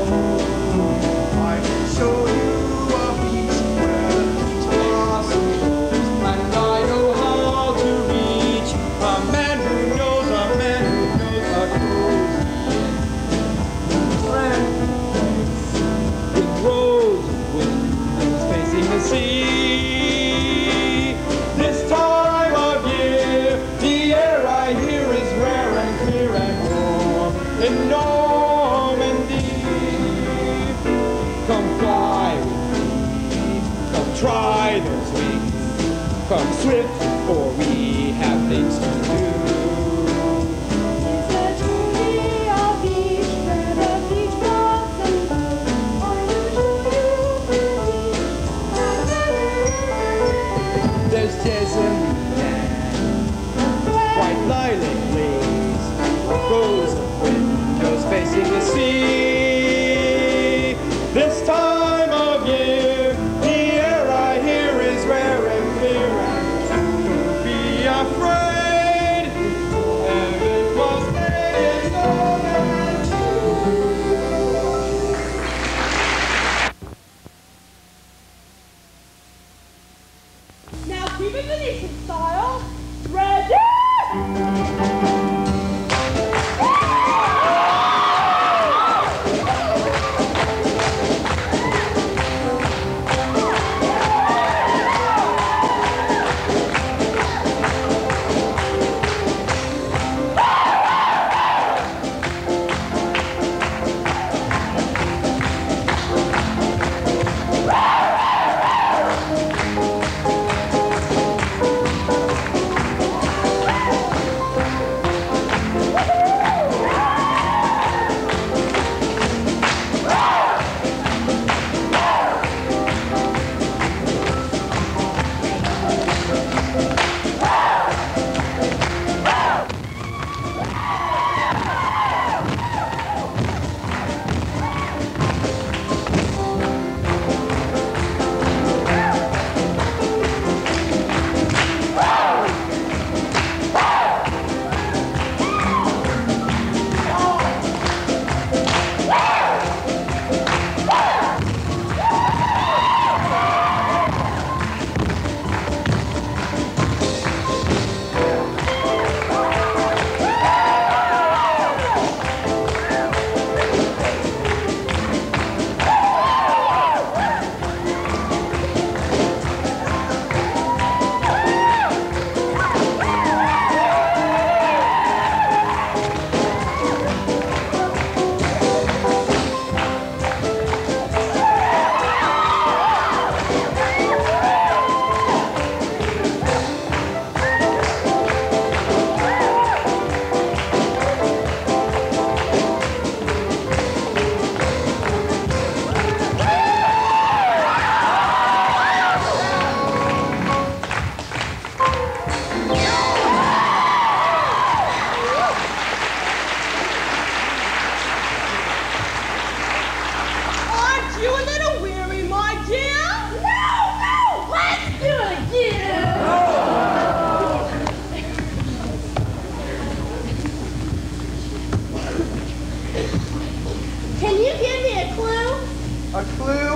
I can show you a beach where the beach blossoms, and I know how to reach a man who knows, a man who knows a cozy friend with rows of windows facing the sea. This time of year, the air I hear is rare and clear and warm in Normandy. Come fly with me, come try those wings, come swift, for we have things to do. It's a truly a beach where the beach blossoms bloom. Are you sure you believe? There's jessamine and white lilac leaves, rows of windows facing the sea. This time of year, the air I hear is rare and clear and A clue?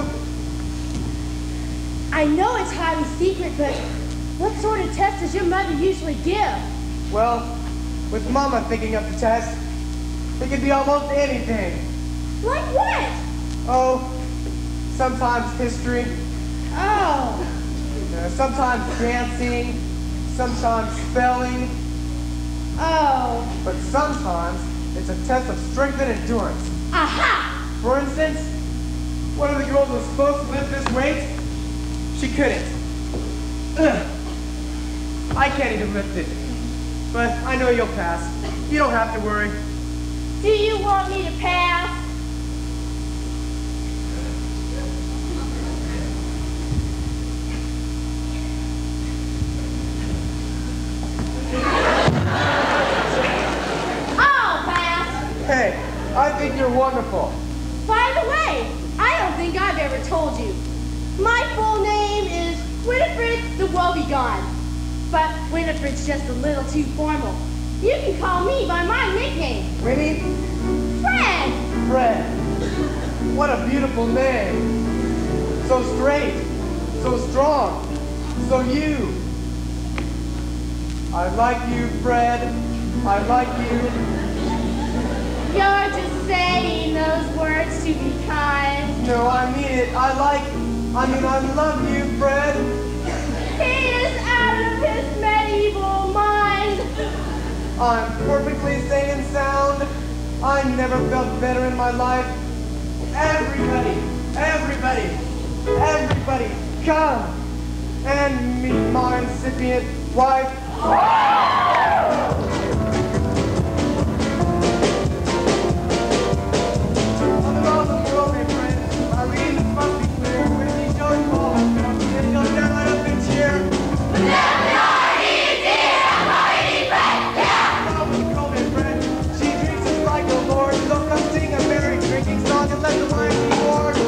I know it's highly secret, but what sort of test does your mother usually give? Well, with Mama thinking up the test, it could be almost anything. Like what? Oh, sometimes history, Oh, uh, sometimes dancing, sometimes spelling, oh. but sometimes it's a test of strength and endurance. Aha! For instance, one of the girls was supposed to lift this weight. She couldn't. Ugh. I can't even lift it. But I know you'll pass. You don't have to worry. Do you want me to pass? I'll pass. Hey, I think you're wonderful. By the way, I don't think I've ever told you. My full name is Winifred the Woebegone. But Winifred's just a little too formal. You can call me by my nickname, Winnie? Fred. Fred. What a beautiful name. So straight, so strong, so you. I like you, Fred. I like you. You're just saying those words to be kind. No, I mean it. I like, I mean I love you, Fred. He is out of his medieval mind. I'm perfectly sane and sound. I never felt better in my life. Everybody, everybody, everybody, come and meet my incipient wife. On the road of the world, my friends, my reasons must be clear. When these young calls come, and you'll stand right up and cheer. She drinks us like a lord, so come sing a merry drinking song and let the wine be poured.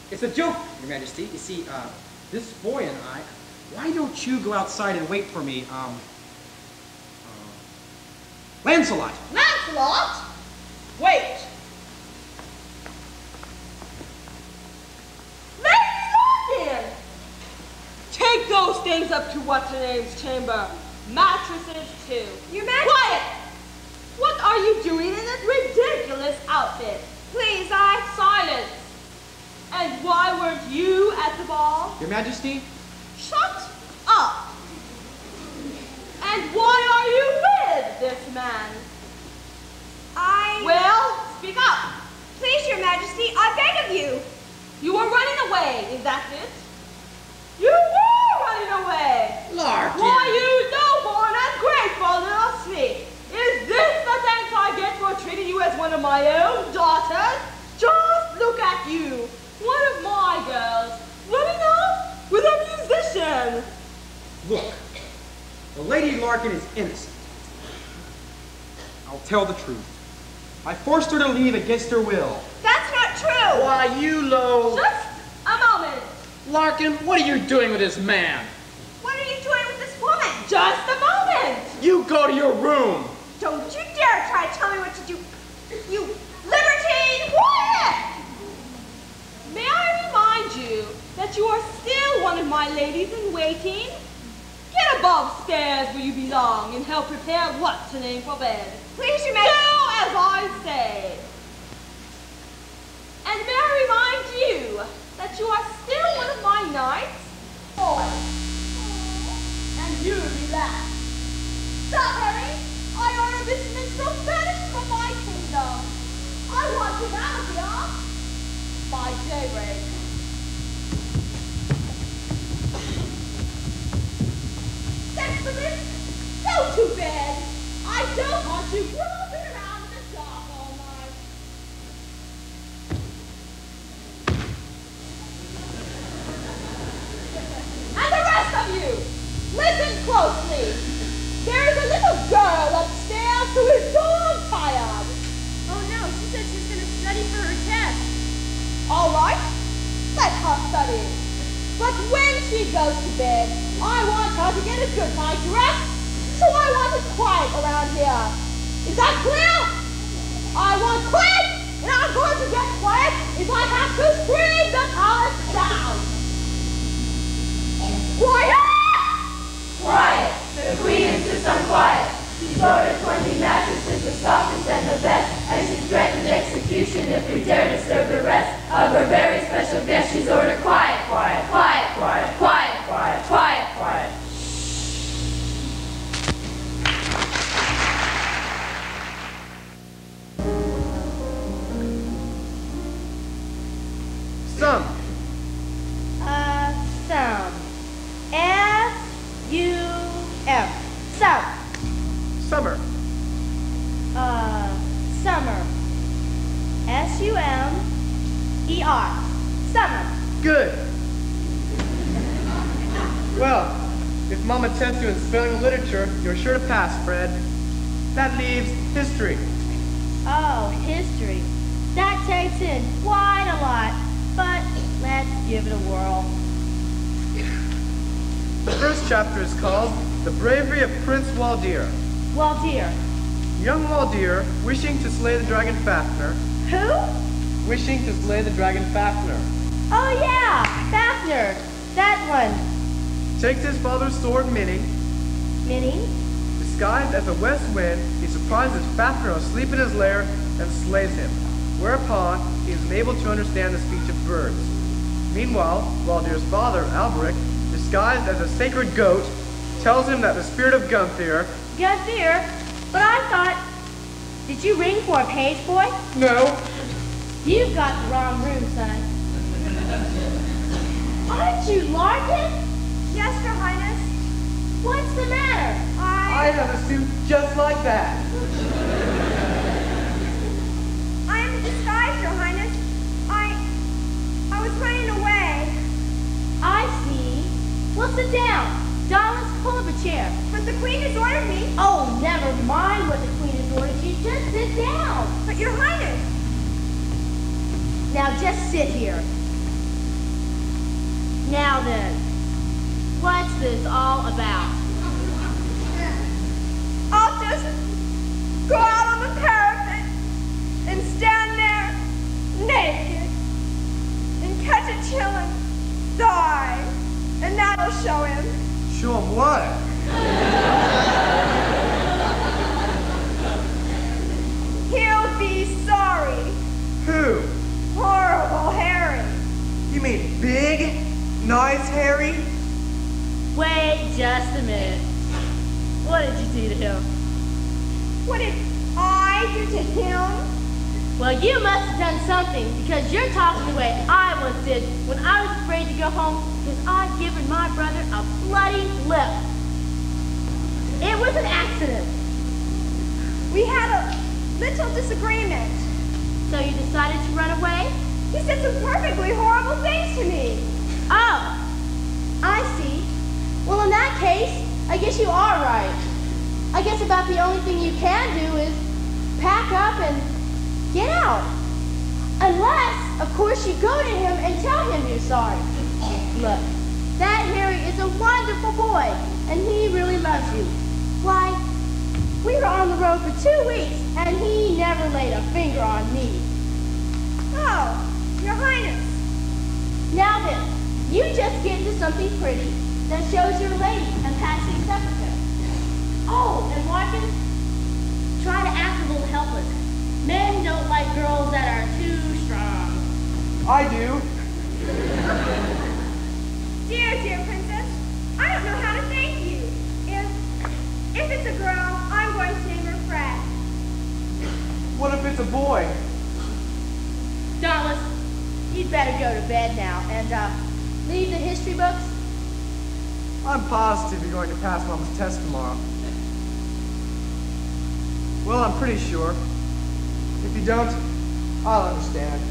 It's a joke, Your Majesty. You see, uh, this boy and I, why don't you go outside and wait for me, um, uh, Lancelot? Lancelot? Wait. Lady Larkin! Take those things up to what's-her-name's chamber. Mattresses, too. Your Majesty. Quiet! What are you doing in this ridiculous outfit? Please, I... Silence! And why weren't you at the ball? Your Majesty? Shut up! And why are you with this man? I... Well, speak up. Please, Your Majesty, I beg of you. You were running away, is that it? You were running away! Larkin! Why, you no-born, ungrateful little sneak! Is this the thanks I get for treating you as one of my own daughters? Just look at you, one of my girls, running off with a musician! Look, the Lady Larkin is innocent. I'll tell the truth. I forced her to leave against her will. That's not true. Why, you low... Just a moment. Larkin, what are you doing with this man? What are you doing with this woman? Just a moment. You go to your room. Don't you dare try to tell me what to do. You libertine! Quiet! May I remind you that you are still one of my ladies in waiting? Get above stairs where you belong and help prepare what's her name for bed. Please, Your Do Majesty. as I say. And may I remind you that you are still one of my knights? Boy. And you relax. Stop, Harry! I order this minstrel banished from my kingdom. I want him out of here by daybreak. Sexton, go to bed. I don't want you groping around in the dark all night. And the rest of you, listen closely. There is a little girl upstairs who is dog tired. Oh no, she said she's going to study for her test. All right, let her study. But when she goes to bed, I want her to get a good night's rest. So I want it quiet around here. Is that clear? I want quiet, and I'm going to get quiet if I have to scream the palace down. Quiet! Quiet! The queen insists on quiet. She's ordered twenty mattresses, the softest and the best, and she's threatened execution if we dare disturb the rest of her very special guest. She's ordered quiet, quiet, quiet, quiet, quiet, quiet, quiet, quiet. Some. Uh, some. S U M. Some. Summer. Uh, summer. S U M E R. Summer. Good. Well, if Mama tests you in spelling and literature, you're sure to pass, Fred. That leaves history. Oh, history. That takes in quite a lot, but let's give it a whirl. The first chapter is called The Bravery of Prince Waldir. Waldir. Young Waldir, wishing to slay the dragon Fafnir, Who? wishing to slay the dragon Fafnir, Oh yeah, Fafnir. That one. takes his father's sword Minnie. Minnie? Disguised as a west wind, he surprises Fafnir asleep in his lair and slays him, whereupon he is unable to understand the speech of birds. Meanwhile, Waldir's father, Alberic, disguised as a sacred goat, tells him that the spirit of Gunther... Gunther? But I thought... Did you ring for a page boy? No. You've got the wrong room, son. Aren't you Larkin? Yes, Your Highness. What's the matter? I I... have a suit just like that. I am in disguise, Your Highness. I... I was running away. I see. Well, sit down. Darlings, pull up a chair. But the Queen has ordered me. Oh, never mind what the Queen has ordered you. Just sit down. But Your Highness. Now just sit here. Now then, what's this all about? I'll just go out on the parapet and stand there naked and catch a chill and die, and that'll show him. Show him what? He'll be sorry. Who? Horrible Harry. You mean big, nice Harry? Wait just a minute. What did you do to him? What did I do to him? Well, you must have done something because you're talking the way I once did when I was afraid to go home because I'd given my brother a bloody lip. It was an accident. We had a little disagreement. So you decided to run away? He said some perfectly horrible things to me. Oh, I see. Well, in that case, I guess you are right. I guess about the only thing you can do is pack up and get out. Unless, of course, you go to him and tell him you're sorry. Look, that Harry is a wonderful boy, and he really loves you. Why, we were on the road for two weeks, and he never laid a finger on me. Oh, Your Highness. Now then, you just get into something pretty that shows you're a lady and pats the acceptance. Oh, and Martin, try to act a little helpless. Men don't like girls that are too strong. I do. Dear, dear princess, I don't know how to thank you. If, if it's a girl, I'm going to name her Fred. What if it's a boy? Dauntless, you'd better go to bed now and uh, leave the history books. I'm positive you're going to pass Mama's test tomorrow. Well, I'm pretty sure. If you don't, I'll understand.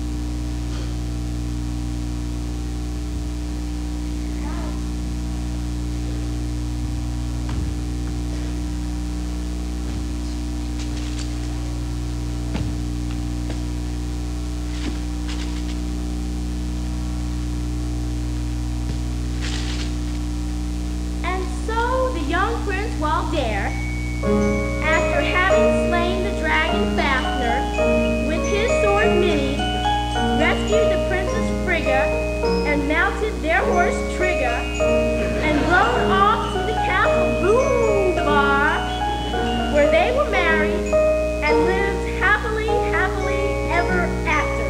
And so the young prince, while there, after having slain the dragon Fafnir with his sword Mini, rescued the Princess Frigga and mounted their horse Trigga and rode off to the castle Boondabar, where they were married and lived happily, happily ever after.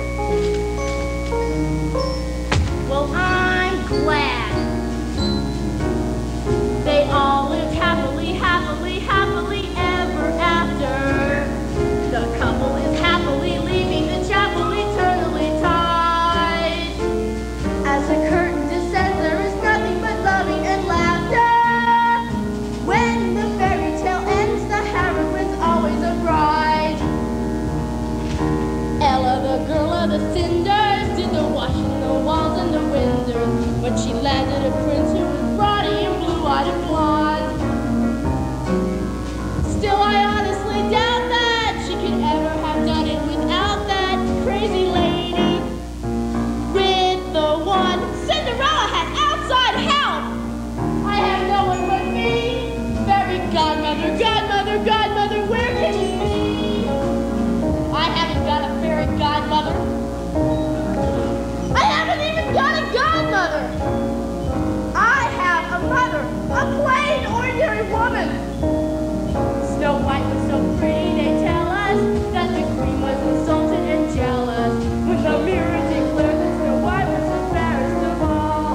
Well, I'm glad. They all lived happily, happily, happily ever after. The couple is happily leaving the chapel eternally tied. As the curtain descends, there is nothing but loving and laughter. When the fairy tale ends, the heroine's always a bride. Ella, the girl of the cinders, did the washing, the walls, and the windows. But she landed a prince who was brawny and blue-eyed and blonde. Still, I honestly doubt that she could ever have done it without that crazy lady with the one Cinderella had outside help. I have no one but me. Fairy godmother, godmother, godmother, where can you be? I haven't got a fairy godmother. I haven't even got a godmother. I have a mother, a plain, ordinary woman. Snow White was so pretty, they tell us, that the queen was insulted and jealous when the mirror declared that Snow White was the fairest of all.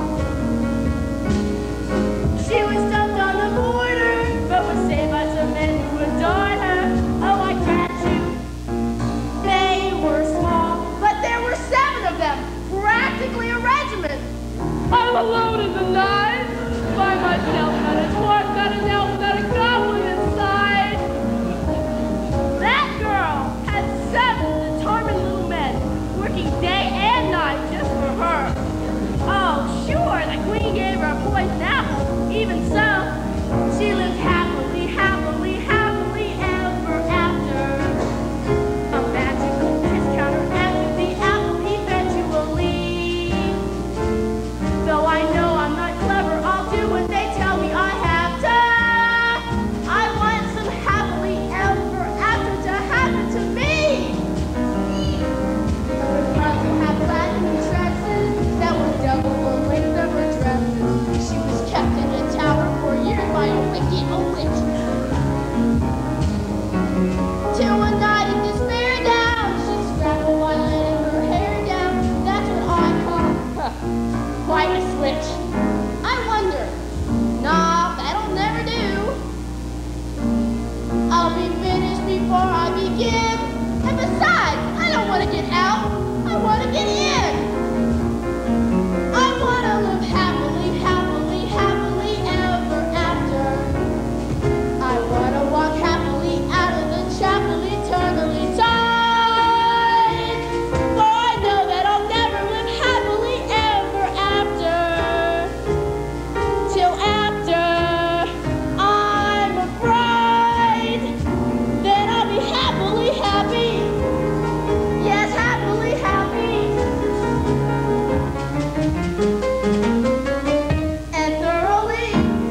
She was dumped on the border, but was saved by some men who adored her. Oh, I grant you, they were small, but there were seven of them, practically a regiment. I'm alone in the night, by myself, not a dwarf, not an elf, not a goblin inside. That girl had seven determined little men, working day and night just for her. Oh, sure, the queen gave her a poison apple. Even so, she lived happily, happily, happily ever after. A magical kiss counteracted the apple eventually. Though I fight a switch. I wonder. Nah, that'll never do. I'll be finished before I begin. And besides, I don't want to get out. I want to get in. I want to live happily, happily, happily ever after. I want to walk happily out of the chapel eternally tied. For I know that I'll never live happily ever after. Till after I'm a bride. Then I'll be happily happy. Yes, happily happy. And thoroughly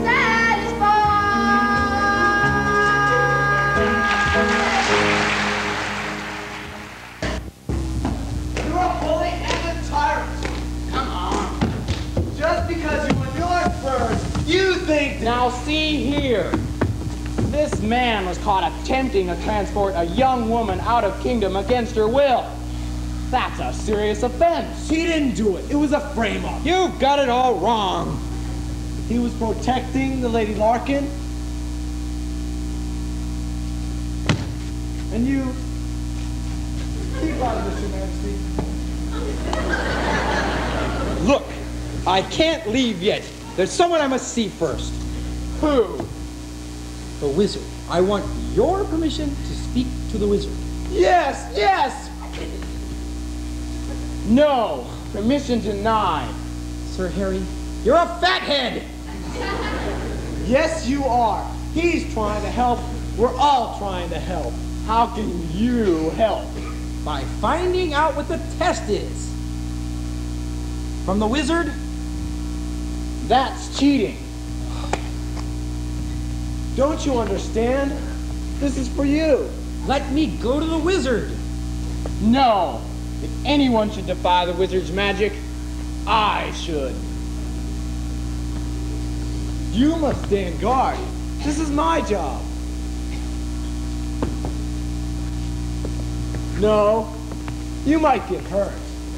satisfied. You're a bully and a tyrant. Come on. Just because you were yours first, you think that... Now see here. This man was caught attempting to transport a young woman out of kingdom against her will. That's a serious offense. He didn't do it. It was a frame-up. You've got it all wrong. He was protecting the Lady Larkin. And you... Keep out of this, Your Majesty. Look, I can't leave yet. There's someone I must see first. Who? The wizard. I want your permission to speak to the wizard. Yes, yes! No. Permission denied. Sir Harry, you're a fathead! Yes, you are. He's trying to help. We're all trying to help. How can you help? By finding out what the test is. From the wizard? That's cheating. Don't you understand? This is for you. Let me go to the wizard. No. If anyone should defy the wizard's magic, I should. You must stand guard. This is my job. No, you might get hurt.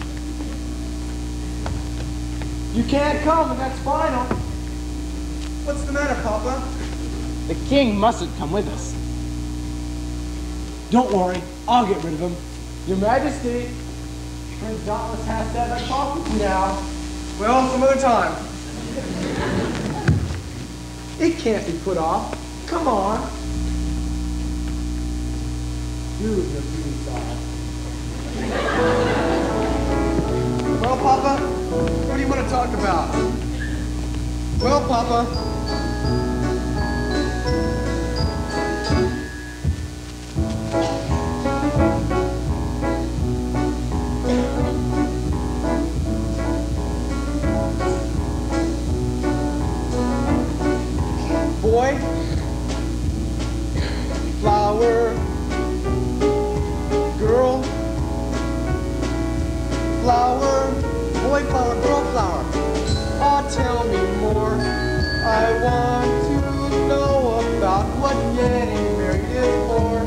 You can't come, and that's final. What's the matter, Papa? The king mustn't come with us. Don't worry, I'll get rid of him. Your Majesty, Prince Dauntless has to have a talk with you now. Well, some other time. It can't be put off. Come on. Do your beauty side. Well, Papa, what do you want to talk about? Well, Papa. Boy, flower, girl, flower, boy, flower, girl, flower. Oh, tell me more. I want to know about what getting married is for.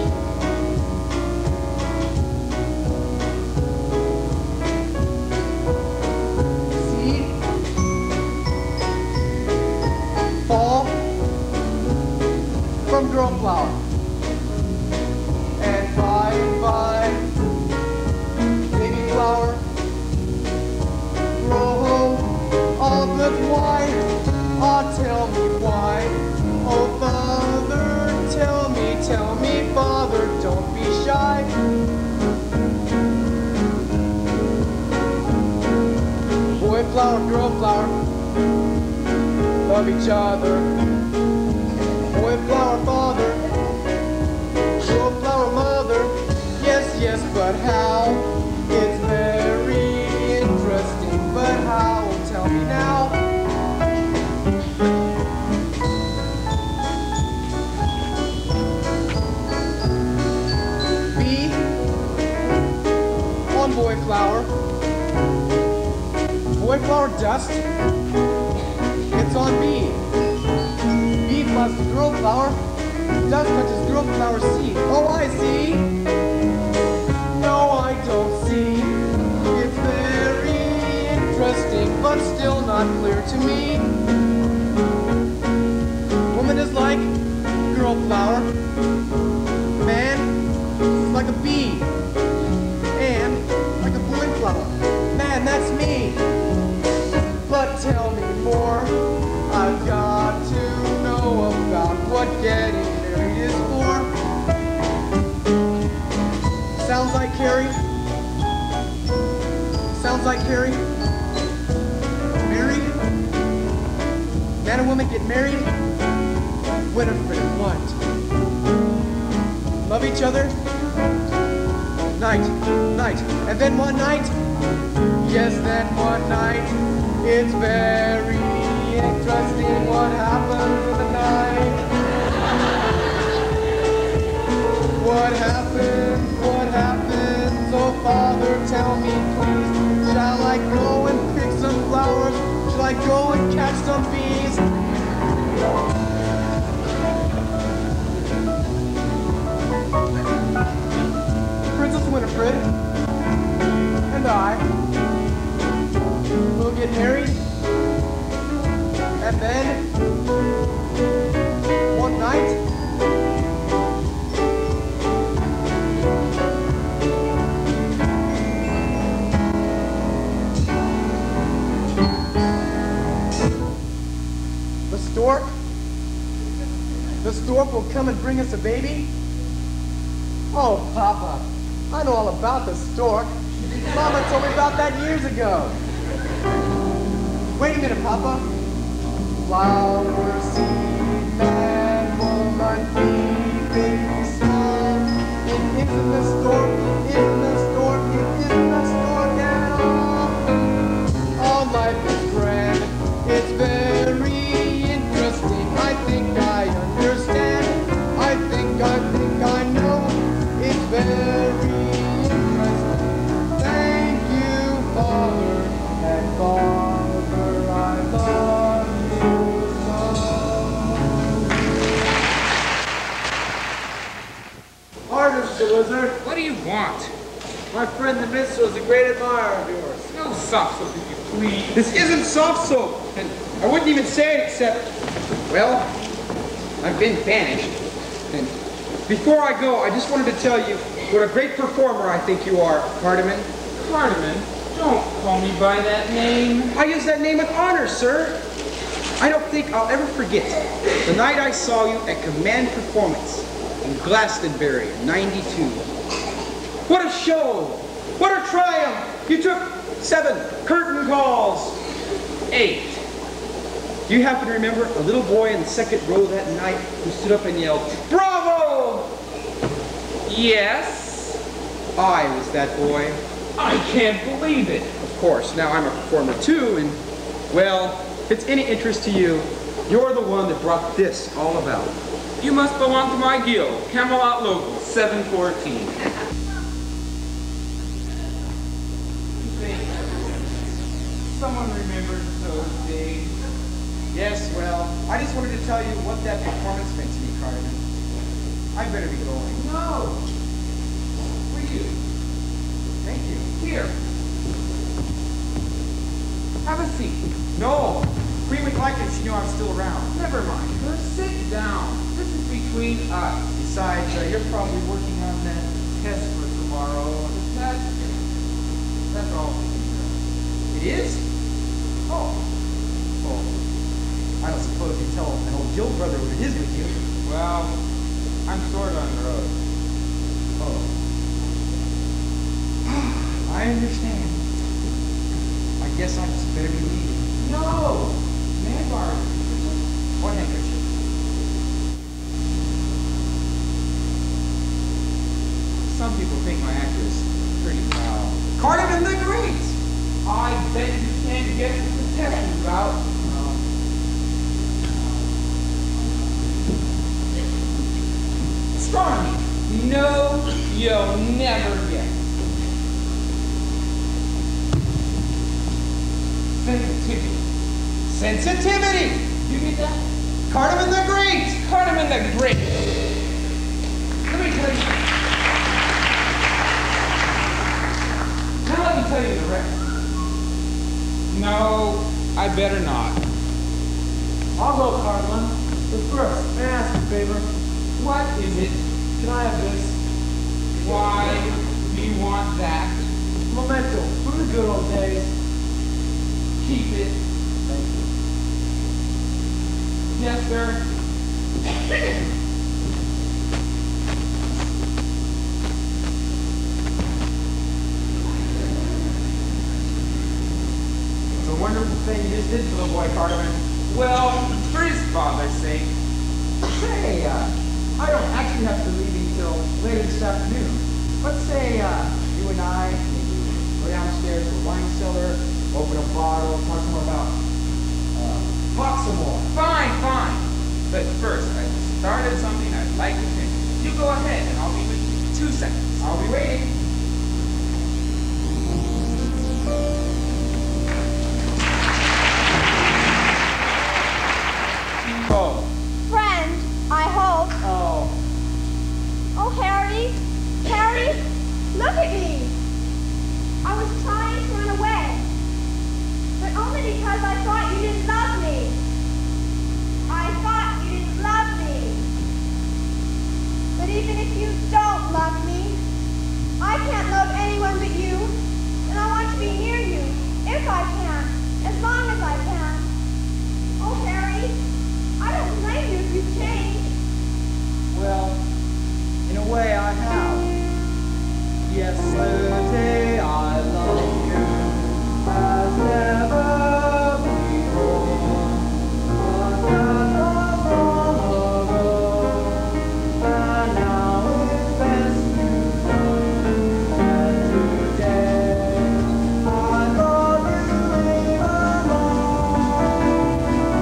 Seed, fall from girl flower, and by and by, baby flower, grow all but white. Oh, tell me why. Oh, father, tell me, tell me, father, don't be shy. Boy flower, girl flower, love each other. Boy flower, father, girl flower, mother. Yes, yes, but how? It's very interesting, but how? Tell me now. Bee on boy flower. Boy flower dust. It's on bee. Bee plus girl flower. Dust touches girl flower seed. Oh, I see. No, I don't see. It's very interesting. but still not clear to me. Woman is like girl flower, man is like a bee, and like a boy flower. Man, that's me. But tell me more. I've got to know about what getting married is for. Sounds like Carrie. Sounds like Carrie. Married? Man and woman get married? Winifred and what? Love each other? Night, night, and then one night? Yes, then one night. It's very interesting what happens in the night. What happens, what happens? Oh, Father, tell me please. Shall I go and pick some flowers? Shall I go and catch some bees? Princess Winifred and I will get married, and then one night the stork the stork will come and bring us a baby. Oh, Papa, I know all about the stork. Mama told me about that years ago. Wait a minute, Papa. Flower, seed, man, woman, bee, baby, swan. It isn't the stork, it isn't the stork, it isn't the stork at all. All life is grand, it's very interesting. I think I understand. I think, I think I know. It's very interesting. Thank you, Father and Father, I love you so. Pardon, Mister Wizard. What do you want? My friend the minstrel is a great admirer of yours. No soft soap, if you please. This isn't soft soap, and I wouldn't even say it except, well, I've been banished. And before I go, I just wanted to tell you what a great performer I think you are, Cardamon. Cardamon, don't call me by that name. I use that name with honor, sir. I don't think I'll ever forget the night I saw you at Command Performance in Glastonbury in ninety-two. What a show! What a triumph! You took seven curtain calls. Eight. Do you happen to remember a little boy in the second row that night who stood up and yelled, "Bravo!" Yes? I was that boy. I can't believe it. Of course, now I'm a performer too, and, well, if it's any interest to you, you're the one that brought this all about. You must belong to my guild, Camelot Local, seven fourteen. Someone remembers those days. Yes, well, I just wanted to tell you what that performance meant to me, Cardamon. I better be going. No. For you. Thank you. Here. Have a seat. No, Queen would like it if she knew I was still around. Never mind her. Sit down. This is between us. Besides, uh, you're probably working on that test for tomorrow. The test. That's all. It is? Oh. Oh. I don't suppose you tell an old guild brother what it is with you. Well, I'm sort of on the road. Oh. I understand. I guess I just better be leaving. No! Man bar. What handkerchief? Some people think my act is pretty foul. Cardamon the Great! I bet you can't get the protection route. Stormy! No, you'll never get. Sensitivity. Sensitivity! You get that? Cardamon the Great! Cardamon the Great. Let me tell you. Now let me tell you the rest. No, I better not. I'll go, Carlin. But first, may I ask a favor? What is it? Can I have this? Why do you want that? Memento from the good old days. Keep it. Thank you. Yes, sir. It's a wonderful thing you just did for the boy, Cartman. Well, for his father's sake. Say, uh, I don't actually have to leave until later this afternoon. Let's say, uh, you and I maybe go downstairs to the wine cellar, open a bottle, talk more about, uh, talk some more. Fine, fine. But first, I started something I'd like to finish. You go ahead, and I'll be with you in two seconds. I'll be waiting. Oh. Friend, I hope. Oh. Oh, Harry. Harry, look at me. I was trying to run away, but only because I thought you didn't love me. I thought you didn't love me. But even if you don't love me, I can't love anyone but you, and I want to be near you, if I can, as long as I can. Oh, Harry, I don't blame you if you change. Well, in a way I have. Yesterday I loved you as never before. But that was long ago, and now it's best you know that today I love you even more.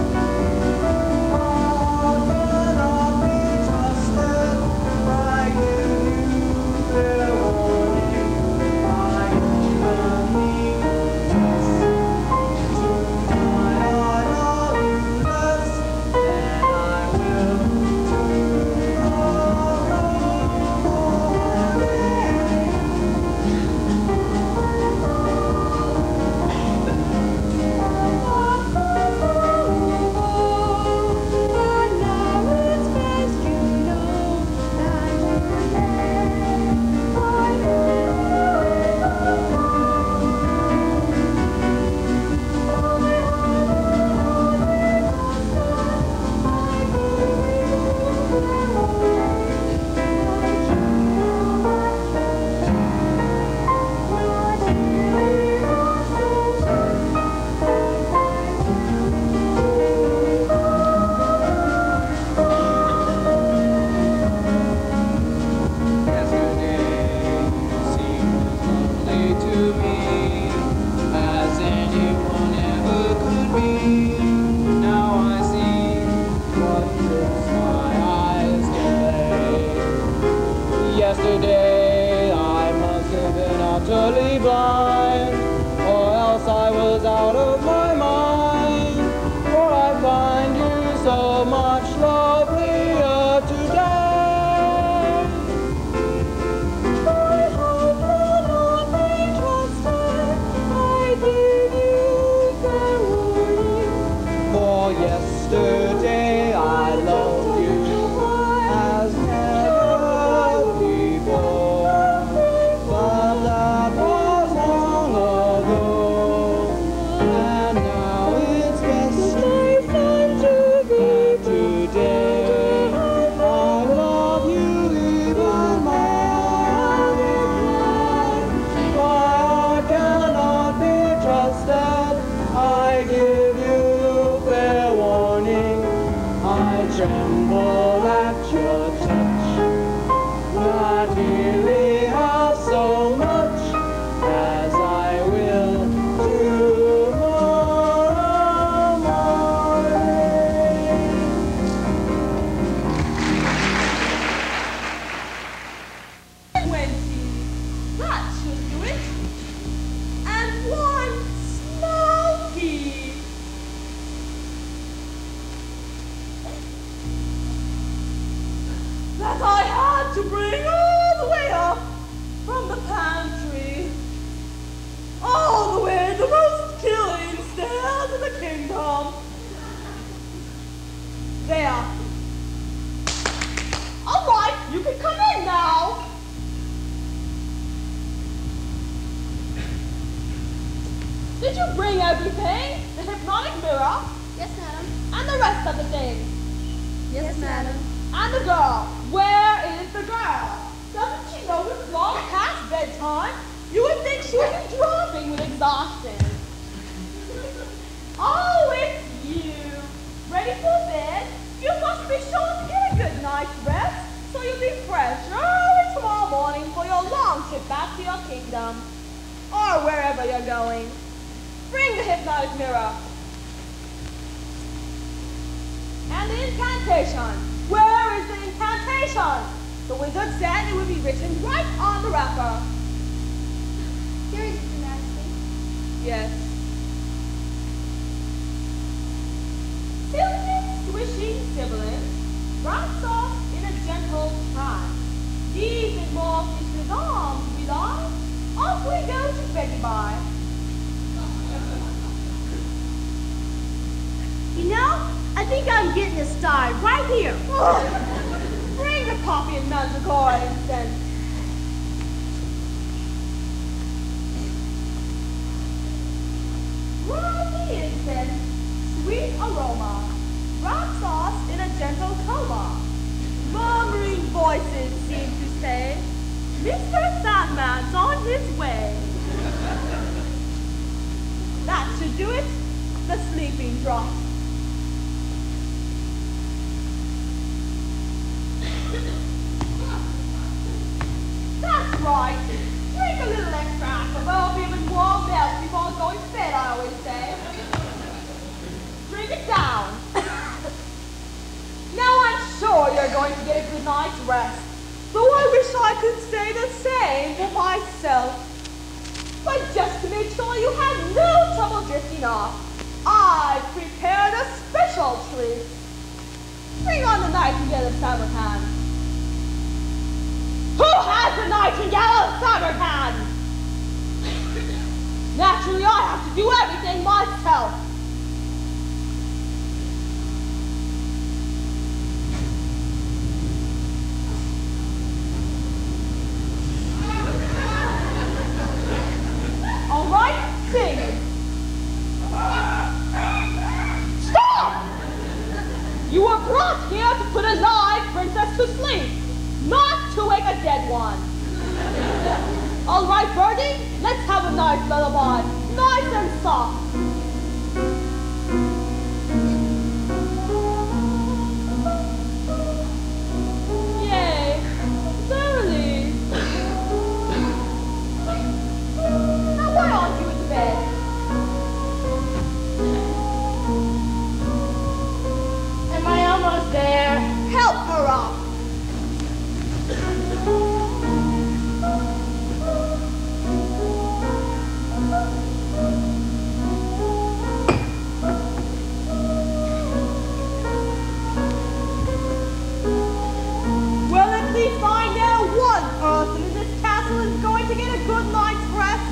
How cannot be trusted? I give you fair warning. I even mean just tonight. I love you less than I will And now it's best you know that today I Yesterday you seemed as lovely to me as anyone ever could be. Now I see what tricks my eyes convey. Yesterday I must have been utterly blind, or else I was out of my mind. For I find you so much lovelier today. I hope cannot be trusted. I give you fair warning. For yesterday I loved you as never before. But that was long ago, and now it's best that today I love you even more. Why I cannot be trusted, I give you fair warning. I tremble at your touch, not nearly half so much as I will tomorrow morning. Twenty. That should do it. And one smoky. everything? The hypnotic mirror? Yes, madam. And the rest of the things? Yes, madam. And the girl? Where is the girl? Doesn't she know it's long past bedtime? You would think she would be dropping with exhaustion. Oh, it's you. Ready for bed? You must be sure to get a good night's rest, so you'll be fresh early tomorrow morning for your long trip back to your kingdom, or wherever you're going. Bring the hypnotic mirror. And the incantation. Where is the incantation? The wizard said it would be written right on the wrapper. Here is it, Your Majesty. Yes. Silken, swishing sibilance, rock soft in a gentle trance. Deep in more his arms we lie. Off we go to Betty Bye. You know, I think I'm getting a start right here. Bring the poppy and mandragora incense. Roll the incense, sweet aroma, rock sauce in a gentle coma. Murmuring voices seem to say, Mister Sandman's on his way. That should do it, the sleeping draught. That's right. Drink a little extra of opium and warm milk before going to bed, I always say. Drink it down. Now I'm sure you're going to get a good night's rest, though I wish I could say the same for myself. But just to make sure you have no trouble drifting off, I've prepared a special treat. Bring on the nightingale of Samarkand. Who has the nightingale of Samarkand? Naturally, I have to do everything myself. All right, sing. Stop! You were brought here to put a live princess to sleep, not to wake a dead one. All right, Birdie, let's have a nice lullaby, nice and soft. Yay, thoroughly. Now why aren't you in bed? Am I almost there? Help her up. Well, at least I know one person in this castle is going to get a good night's rest.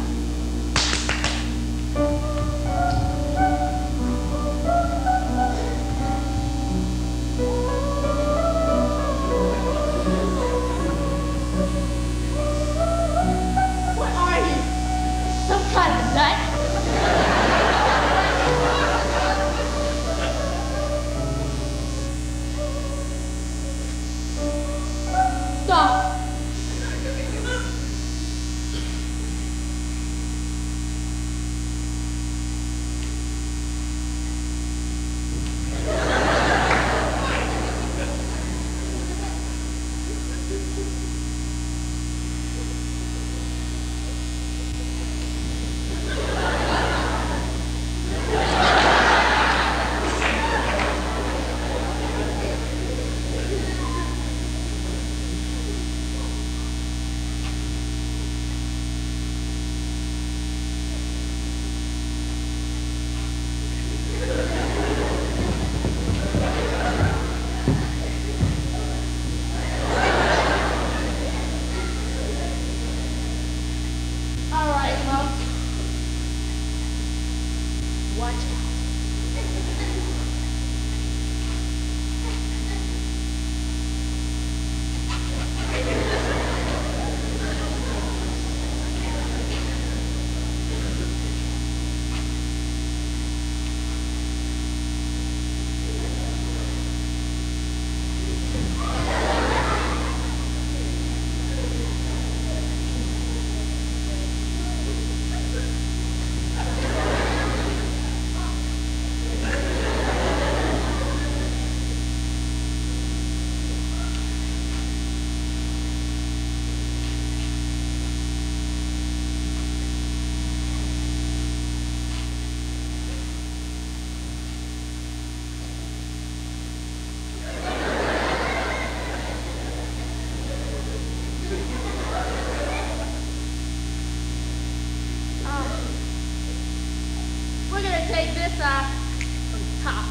Ha!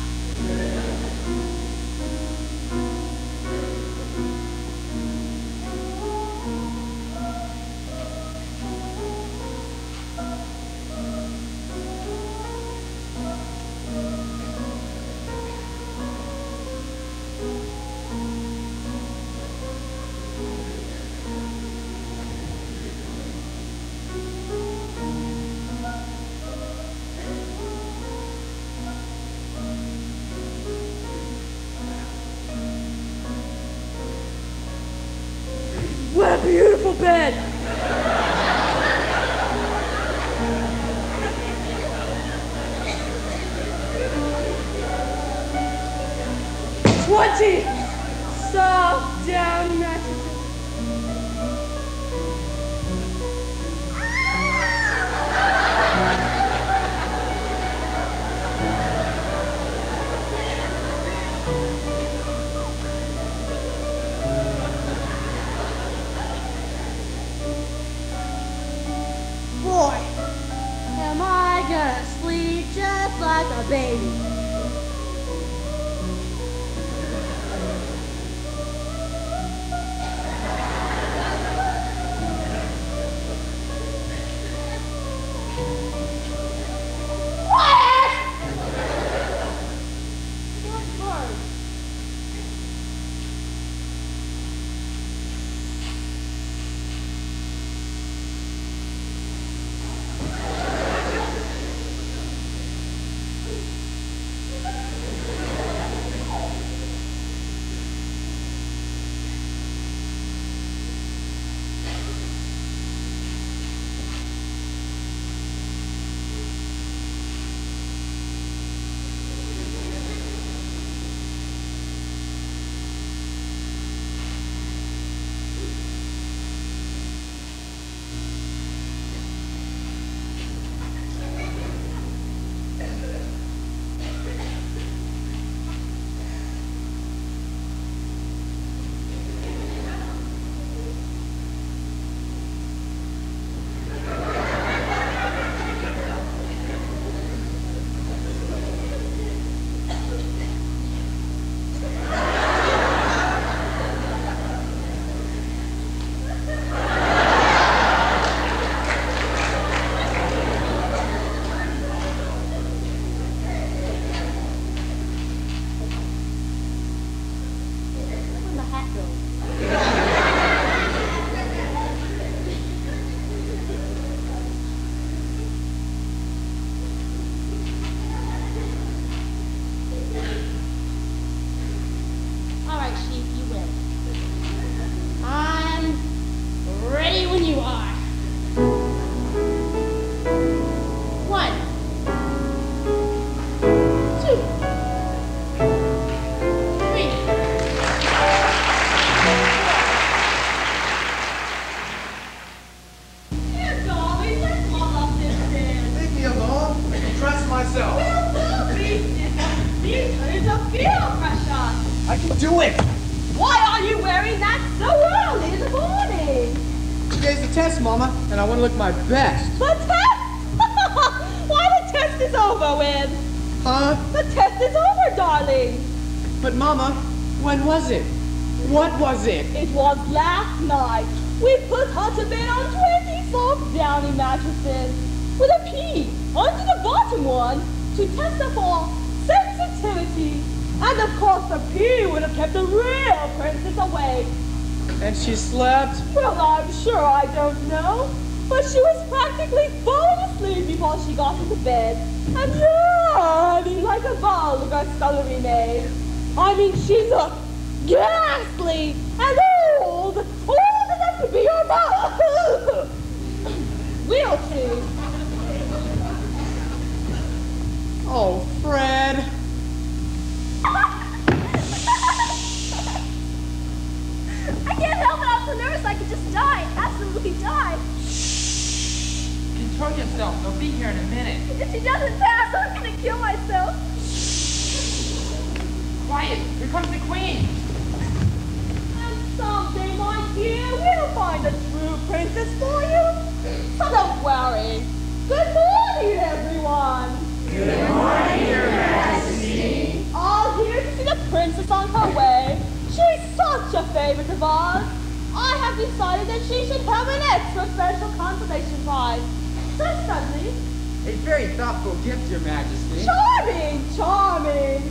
What a beautiful bed! Twenty soft down mattresses. Boy, am I gonna sleep just like a baby. I can do it! Why are you wearing that so early in the morning? Today's the test, Mama, and I want to look my best. The test? Why, the test is over with. Huh? The test is over, darling. But Mama, when was it? What was it? It was last night. We put her to bed on twenty soft downy mattresses with a P under the bottom one to test her for sensitivity. And of course the P would have kept the real princess awake. And she slept? Well, I'm sure I don't know. But she was practically falling asleep before she got into bed. And yawning like a vulgar scullery maid. I mean, she looked ghastly and old. Old enough to be your mother. Will she? Oh, Fred. I can't help it. I'm so nervous I could just die. Absolutely die. Control yourself. They'll be here in a minute. If she doesn't pass, I'm going to kill myself. Quiet. Here comes the queen. And someday, my dear, we'll find a true princess for you. So don't worry. Good morning, everyone. Good morning, Your Majesty. of Oz, I have decided that she should have an extra special consolation prize. So suddenly. A very thoughtful gift, Your Majesty. Charming, charming.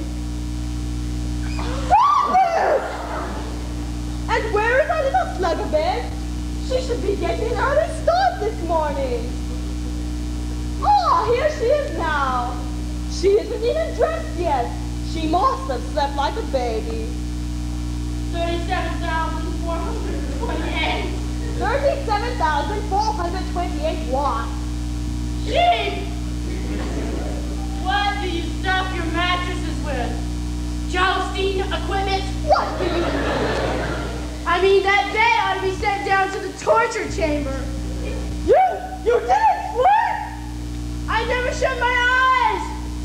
And where is our little slug of bed? She should be getting an early start this morning. Oh, here she is now. She isn't even dressed yet. She must have slept like a baby. thirty-seven thousand four hundred twenty-eight. thirty-seven thousand four hundred twenty-eight what? Sheep! What do you stuff your mattresses with? Jousting equipment? What do you I mean, that bed ought to be sent down to the torture chamber. You, you didn't sleep! I never shut my eyes.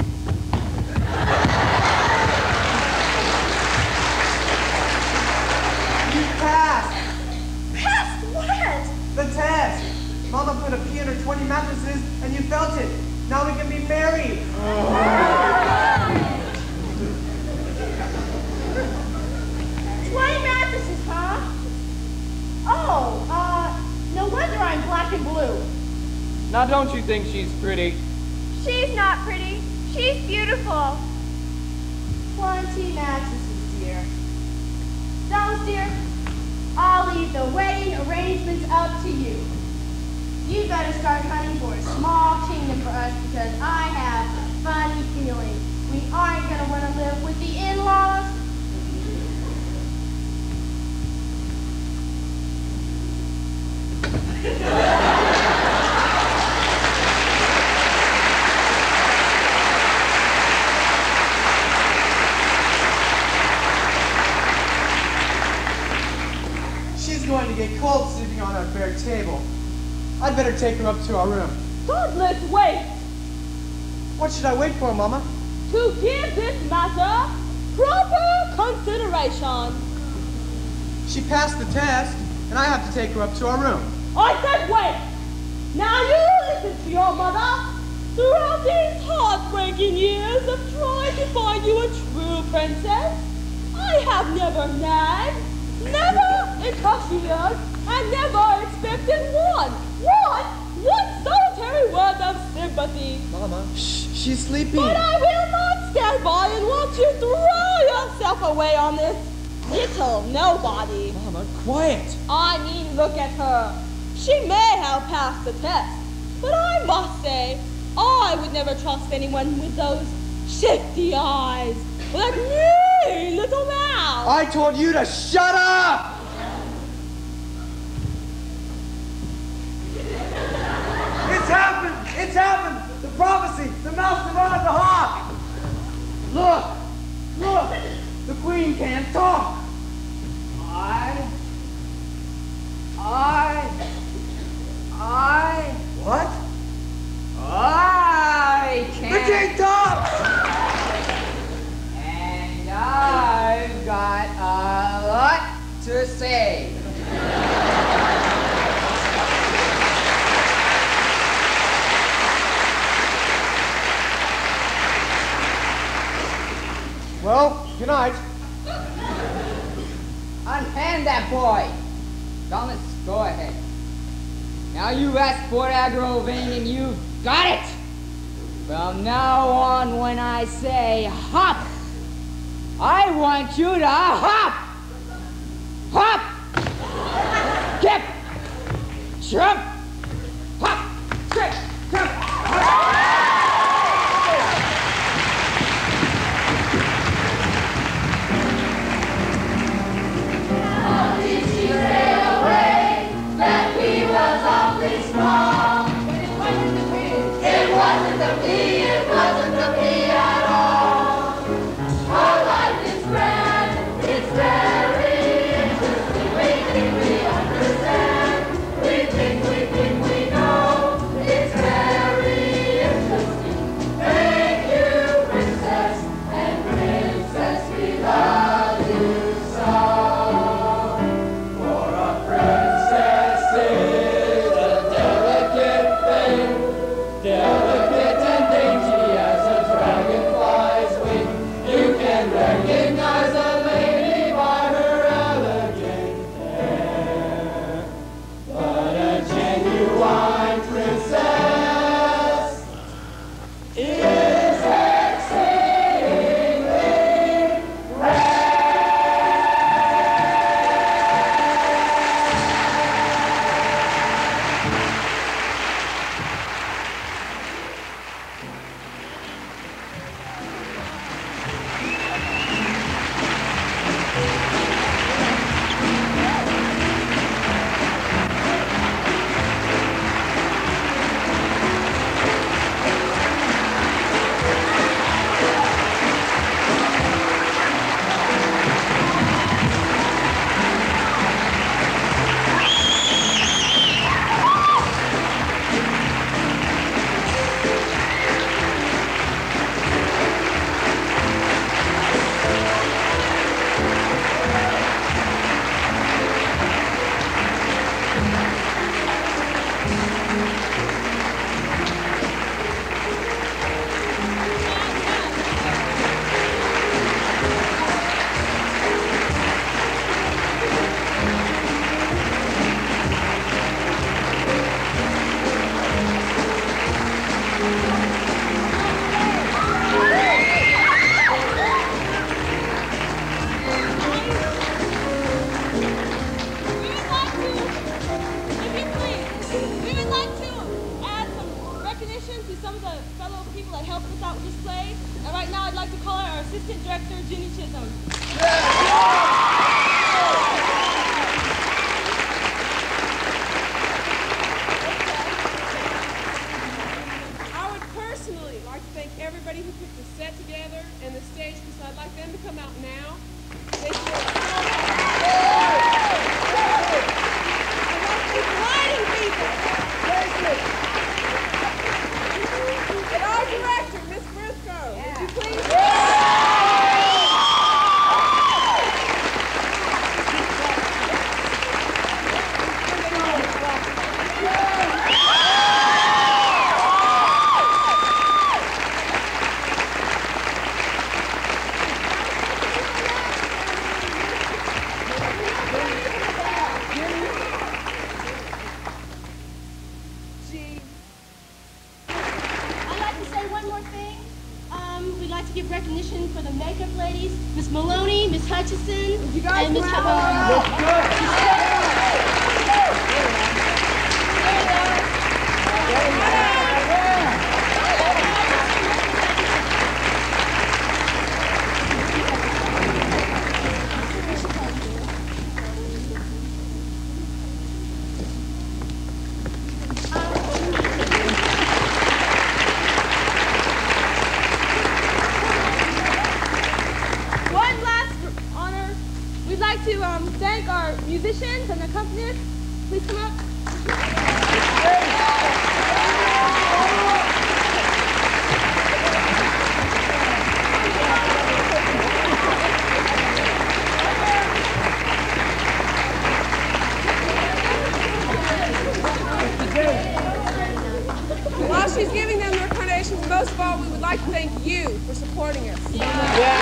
You passed! Past what? The test! Mama put a pea under twenty mattresses and you felt it. Now we can be married. twenty mattresses, huh? Oh, uh, no wonder I'm black and blue. Now don't you think she's pretty? She's not pretty. She's beautiful. twenty mattresses, dear. Dolls, dear, I'll leave the wedding arrangements up to you. You better start hunting for a small kingdom for us because I have a funny feeling we aren't going to want to live with the in-laws. She's going to get cold sleeping on our bare table. I'd better take her up to our room. Don't let's wait What should I wait for, Mama? to give this matter proper consideration. She passed the test, and I have to take her up to our room. I said wait. Now you listen to your mother. Throughout these heartbreaking years of trying to find you a true princess, I have never nagged, never interfered, and never expected one, one, one solitary word of sympathy. Mama, shh, she's sleeping. But I will not stand by and watch you throw yourself away on this little nobody. Mama, quiet. I mean, look at her. She may have passed the test, but I must say, I would never trust anyone with those shifty eyes, or that mean little mouth. I told you to shut up! It's happened! It's happened! The prophecy! The mouse devoured the hawk! Look! Look! The queen can't talk! I, I, I, What? I The can't. king talks! And I've got a lot to say. Well, good night. Unhand that boy. Thomas, go ahead. Now you asked for aggravating and you've got it. From now on, when I say hop, I want you to hop. Hop. Skip. Jump. Hop. Skip. Jump. Hop. How did she sail away? That we was awfully small. It wasn't the pea, it wasn't the pea at all. Our life is grand, it's very interesting. We think we understand. We think we like to call our Assistant Director, Ginny Chisholm. I would personally like to thank everybody who put the set together and the stage, because I'd like them to come out now. They did so lighting people. And our director, Miss Briscoe, would you please? I'd like to say one more thing. Um, we'd like to give recognition for the makeup ladies, Miss Maloney, Miss Hutchison, You guys and Miss clap One last honor. We'd like to um, thank our musicians and accompanists. Please come up. While she's giving them their carnations, most of all, we would like to thank you for supporting us. Yeah.